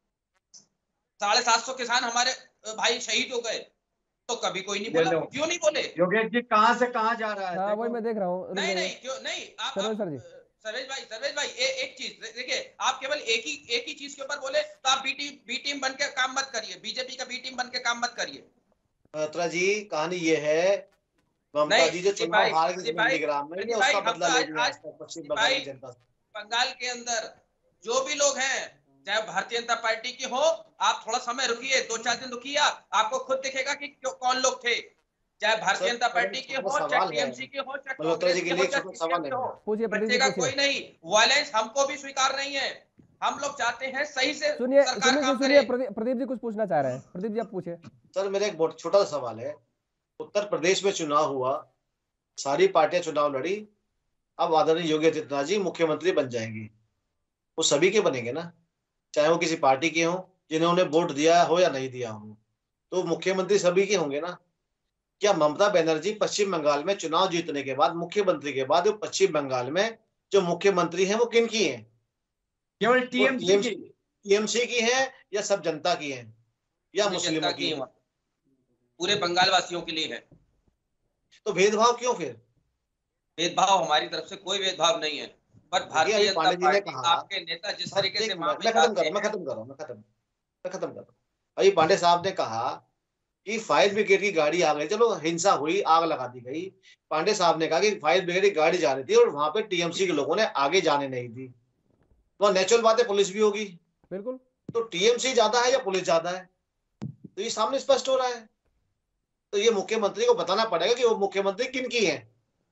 साढ़े सात सौ किसान हमारे भाई शहीद हो गए, तो कभी कोई नहीं बोला, क्यों नहीं बोले? योगेश जी कहां से कहां जा रहा है? हाँ, वही मैं देख रहा हूँ। नहीं नहीं क्यों नहीं, आप सर्वेश भाई, सर्वेश भाई ए, एक चीज देखिए, आप केवल एक ही एक ही चीज के ऊपर बोले तो आप बी टीम बी टीम बन के काम मत करिए, बीजेपी का बी टीम बन के काम मत करिए। मल्होत्रा जी, कहानी ये है, ममता जी जो चुनाव हार गई नंदीग्राम में, ये उसका बदला ले लिया पश्चिम बंगाल की जनता से। बंगाल के अंदर जो भी लोग हैं, चाहे भारतीय जनता पार्टी के हो, आप थोड़ा समय रुकिए, दो चार दिन रुकिए, आपको खुद दिखेगा कि कौन लोग थे, चाहे भारतीय जनता पार्टी के हो, चाहे टीएमसी के हो, चाहे कांग्रेस के हो, चाहे सवाल हो, बचेगा कोई नहीं। वायलेंस हमको भी स्वीकार नहीं है, हम लोग चाहते हैं सही से सुनिए सुनिए सुनिए प्रदीप जी कुछ पूछना चाह रहे हैं। प्रदीप जी आप पूछे। सर मेरा एक बहुत छोटा सा सवाल है, उत्तर प्रदेश में चुनाव हुआ, सारी पार्टियां चुनाव लड़ी, अब आदरणीय योगी आदित्यनाथ जी मुख्यमंत्री बन जाएंगे, वो सभी के बनेंगे ना, चाहे वो किसी पार्टी के हों, जिन्होंने वोट दिया हो या नहीं दिया हो, तो मुख्यमंत्री सभी के होंगे ना। क्या ममता बनर्जी पश्चिम बंगाल में चुनाव जीतने के बाद, मुख्यमंत्री के बाद, पश्चिम बंगाल में जो मुख्यमंत्री हैं वो किन की हैं? केवल टीएमसी की टीएमसी की है या सब जनता की है या मुस्लिमों की है? पूरे बंगाल वासियों के लिए है। तो भेदभाव क्यों? फिर भेदभाव हमारी तरफ से कोई भेदभाव नहीं है, पर भारतीय जनता पार्टी आपके नेता जिस तरीके से मैं खत्म करूं मैं खत्म करूं मैं खत्म मैं खत्म करूं अभी पांडे साहब ने कहा कि फायर ब्रिगेड की गाड़ी आ गई, चलो हिंसा हुई, आग लगा दी गई। पांडे साहब ने कहा कि फायर ब्रिगेड की गाड़ी जा रही थी और वहां पे टीएमसी के लोगों ने आगे जाने नहीं दी, वहां नेचुरल बात है, पुलिस भी होगी। बिल्कुल। तो टीएमसी ज्यादा है या पुलिस ज्यादा है? तो ये सामने स्पष्ट हो रहा है। तो ये मुख्यमंत्री को बताना पड़ेगा कि वो मुख्यमंत्री किन की है।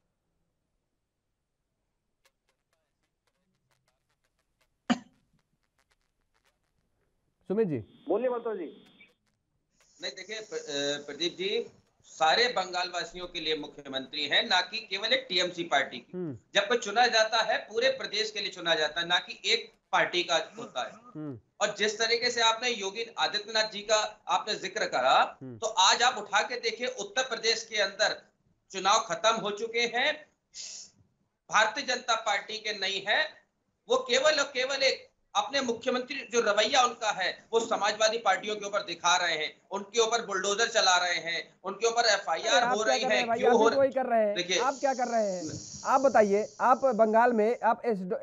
सुमित जी बोलिए। मल्होत्रा जी नहीं, देखिए प्रदीप जी, सारे बंगाल वासियों के लिए मुख्यमंत्री है, ना कि केवल एक टीएमसी पार्टी की। जब कोई चुना जाता है पूरे प्रदेश के लिए चुना जाता है, ना कि एक पार्टी का होता है। और जिस तरीके से आपने योगी आदित्यनाथ जी का आपने जिक्र करा, तो आज आप उठा के देखिए, उत्तर प्रदेश के अंदर चुनाव खत्म हो चुके हैं, भारतीय जनता पार्टी के नहीं है, वो केवल और केवल एक अपने मुख्यमंत्री जो रवैया उनका है वो समाजवादी पार्टियों के ऊपर दिखा रहे हैं, उनके ऊपर बुलडोजर चला रहे हैं, उनके ऊपर एफआईआर हो रही है। क्यों हो रही कर रहे हैं? आप क्या कर रहे हैं? आप बताइए। आप बंगाल में आप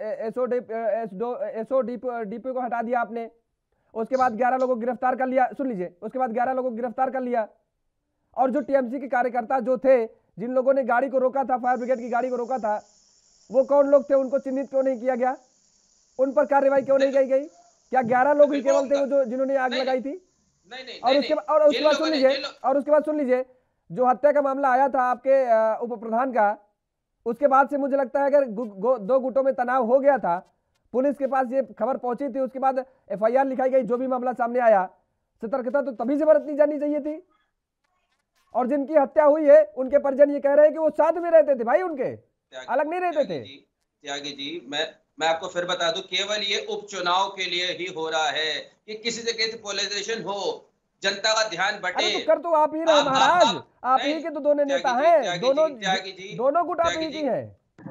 एसओ डीपी को हटा दिया आपने, उसके बाद ग्यारह लोगों को गिरफ्तार कर लिया। सुन लीजिए, उसके बाद ग्यारह लोगों को गिरफ्तार कर लिया। और जो टीएमसी के कार्यकर्ता जो थे, जिन लोगों ने गाड़ी को रोका था, फायर ब्रिगेड की गाड़ी को रोका था, वो कौन लोग थे? उनको चिन्हित क्यों नहीं किया गया? उन पर कार्रवाई क्यों नहीं की गई? क्या ग्यारह लोग ही केवल थे जो जिन्होंने आग लगाई थी? नहीं, नहीं, और उसके और उसके बाद सुन लीजिए और उसके बाद सुन लीजिए जो हत्या का मामला आया था आपके उप प्रधान का, उसके बाद से मुझे लगता है अगर दो गुटों में तनाव हो गया था, पुलिस के पास ये खबर पहुंची थी, उसके बाद एफआईआर लिखाई गई, जो भी मामला सामने आया, सतर्कता तो तभी से बरतनी जानी चाहिए थी। और जिनकी हत्या हुई है उनके परिजन ये कह रहे हैं कि वो साथ में रहते थे भाई, उनके अलग नहीं रहते थे। त्यागी जी, मैं मैं आपको फिर बता दूं, केवल ये उपचुनाव के लिए ही हो रहा है कि किसी जगह से पोलराइजेशन हो, जनता का ध्यान बटे। अरे तो कर तो आप ही रहे महाराज, आप ही के तो दोनों नेता हैं, दोनों दोनों गुट आप ही की हैं।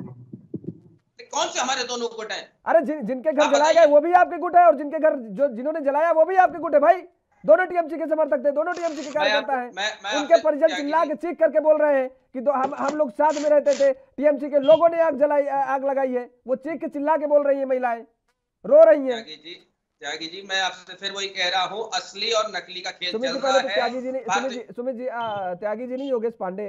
कौन से हमारे दोनों गुट हैं? अरे जिन जिनके घर जलाए गए वो भी आपके गुट है, और जिनके घर जो जिन्होंने जलाया वो भी आपके गुट है भाई। दोनों टीएमसी के समर्थक थे, दोनों टीएमसी के कार्यकर्ता हैं। उनके परिजन चिल्ला के चीख करके बोल रहे हैं कि तो हम हम लोग साथ में रहते थे, टीएमसी के लोगों ने आग जलाई, आग लगाई है। वो चीख के चिल्ला के बोल रही है, महिलाएं रो रही हैं। त्यागी जी, त्यागी जी, मैं आपसे फिर वही कह रहा हूँ, असली और नकली का खेल सुमित चल जी रहा पहले तो है। त्यागी जी नहीं, सुमित जी सुमित जी आ, त्यागी जी नहीं, योगेश पांडे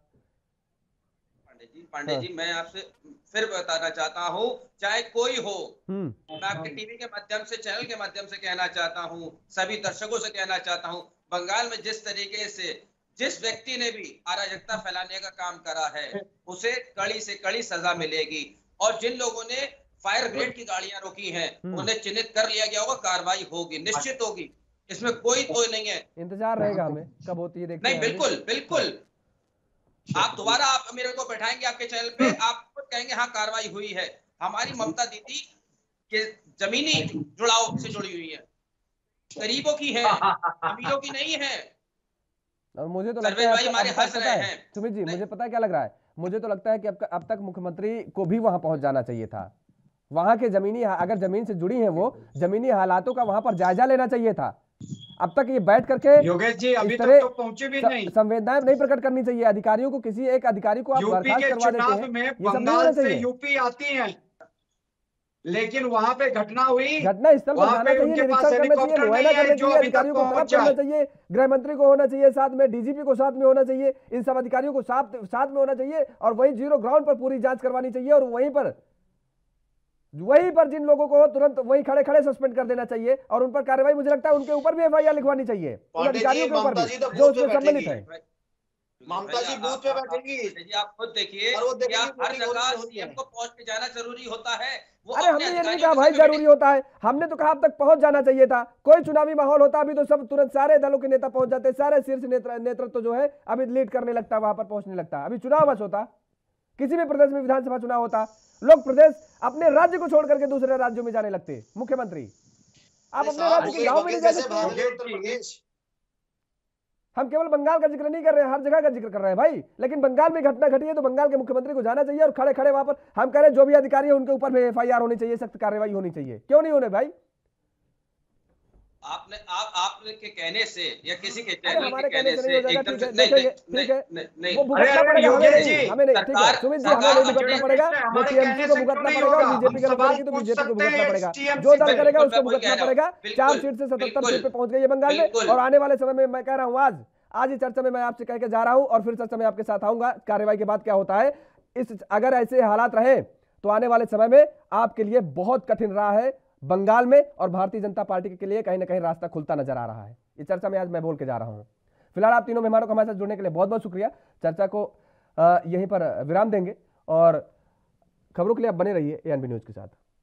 पांडे जी पांडे जी मैं आपसे फिर बताना चाहता हूँ, चाहे कोई हो, मैं आपके टीवी के माध्यम से, चैनल के माध्यम से कहना चाहता हूँ, सभी दर्शकों से कहना चाहता हूँ, बंगाल में जिस तरीके से जिस व्यक्ति ने भी अराजकता फैलाने का काम करा है उसे कड़ी से कड़ी सजा मिलेगी। और जिन लोगों ने फायर ब्रिगेड की गाड़ियां रोकी हैं उन्हें चिन्हित कर लिया गया होगा, कार्रवाई होगी, निश्चित होगी, इसमें कोई तो नहीं है। इंतजार रहेगा हमें कब होती है, देखते नहीं बिल्कुल बिल्कुल, आप दोबारा आप मेरे को बैठाएंगे आपके चैनल पे, आप खुद कहेंगे हाँ कार्रवाई हुई है। हमारी ममता दीदी के जमीनी जुड़ाव से जुड़ी हुई है, गरीबों की है, अमीरों की नहीं है। और मुझे तो लगता है हमारे हंस रहे हैं सुमित जी, मुझे पता है क्या लग रहा है, मुझे तो लगता है कि अब अब तक मुख्यमंत्री को भी वहां पहुंच जाना चाहिए था। वहां के जमीनी, अगर जमीन से जुड़ी है वो, जमीनी हालातों का वहां पर जायजा लेना चाहिए था। अब तक ये बैठ करके योगेश जी अभी तक तो पहुंचे भी नहीं, संवेदनाएं नहीं प्रकट करनी चाहिए अधिकारियों को। किसी एक अधिकारी को आप बर्खास्त करवा देते हैं, में बंगाल से यूपी आती हैं, लेकिन वहां पे घटना हुई, घटना स्थल पर जाना चाहिए, निरीक्षण करना चाहिए, मुआयना करना चाहिए, अधिकारियों को तलब करना चाहिए, गृह मंत्री को होना चाहिए साथ में, डीजीपी को साथ में होना चाहिए, इन सब अधिकारियों को साथ साथ में होना चाहिए, और वही जीरो ग्राउंड पर पूरी जांच करवानी चाहिए, और वहीं पर वहीं पर जिन लोगों को तुरंत वहीं खड़े खड़े सस्पेंड कर देना चाहिए, और उन पर कार्रवाई, मुझे लगता है उनके ऊपर भी एफआईआर लिखवानी चाहिए, उन अधिकारियों के ऊपर भी जो उसमें सम्मिलित है। ममता जी बूथ पे बैठेंगी, आप खुद देखिए, क्या हर जगह सीएम को पहुंच के जाना जरूरी होता है? वो अरे हमने ये नहीं कहा भाई जरूरी होता है, हमने तो कहा अब तक पहुंच जाना चाहिए था। कोई चुनावी माहौल होता अभी तो सब तुरंत सारे दलों के नेता पहुंच जाते, सारे शीर्ष नेतृत्व तो जो है अभी लीड करने लगता, वहां पर पहुंचने लगता। अभी चुनाव बस होता, किसी भी प्रदेश में विधानसभा चुनाव होता, लोग प्रदेश अपने राज्य को छोड़ करके दूसरे राज्यों में जाने लगते। मुख्यमंत्री आप अपने राज्य के गांव में नहीं जा सकते। हम केवल बंगाल का जिक्र नहीं कर रहे हैं, हर जगह का जिक्र कर रहे हैं भाई, लेकिन बंगाल में घटना घटी है तो बंगाल के मुख्यमंत्री को जाना चाहिए, और खड़े खड़े वहां पर हम कह रहे हैं जो भी अधिकारी है उनके ऊपर भी एफआईआर होनी चाहिए, सख्त कार्रवाई होनी चाहिए। क्यों नहीं होने भाई? आपने आप आपने के कहने से या किसी के चैनल के कहने से एकदम से नहीं नहीं नहीं वो भुगतना पड़ेगा हमें, हमें नहीं, ठीक है सुमित जी, हमें नहीं भुगतना पड़ेगा, वो टीएमसी को भुगतना पड़ेगा, और बीजेपी के करेगी तो बीजेपी को भुगतना पड़ेगा, जो दल करेगा उसको भुगतना पड़ेगा। चार सीट से सतहत्तर सीट पे पहुंच गई है बंगाल में, और आने वाले समय में मैं कह रहा हूँ आज आज ही चर्चा में मैं आपसे कह के जा रहा हूं, और फिर चर्चा में आपके साथ आऊंगा कार्रवाई के बाद क्या होता है। इस अगर ऐसे हालात रहे तो आने वाले समय में आपके लिए बहुत कठिन रहा है बंगाल में, और भारतीय जनता पार्टी के लिए कहीं ना कहीं रास्ता खुलता नजर आ रहा है। इस चर्चा में आज मैं बोल के जा रहा हूं। फिलहाल आप तीनों मेहमानों को हमारे साथ जुड़ने के लिए बहुत बहुत शुक्रिया। चर्चा को यहीं पर विराम देंगे, और खबरों के लिए आप बने रहिए एएनबी न्यूज के साथ।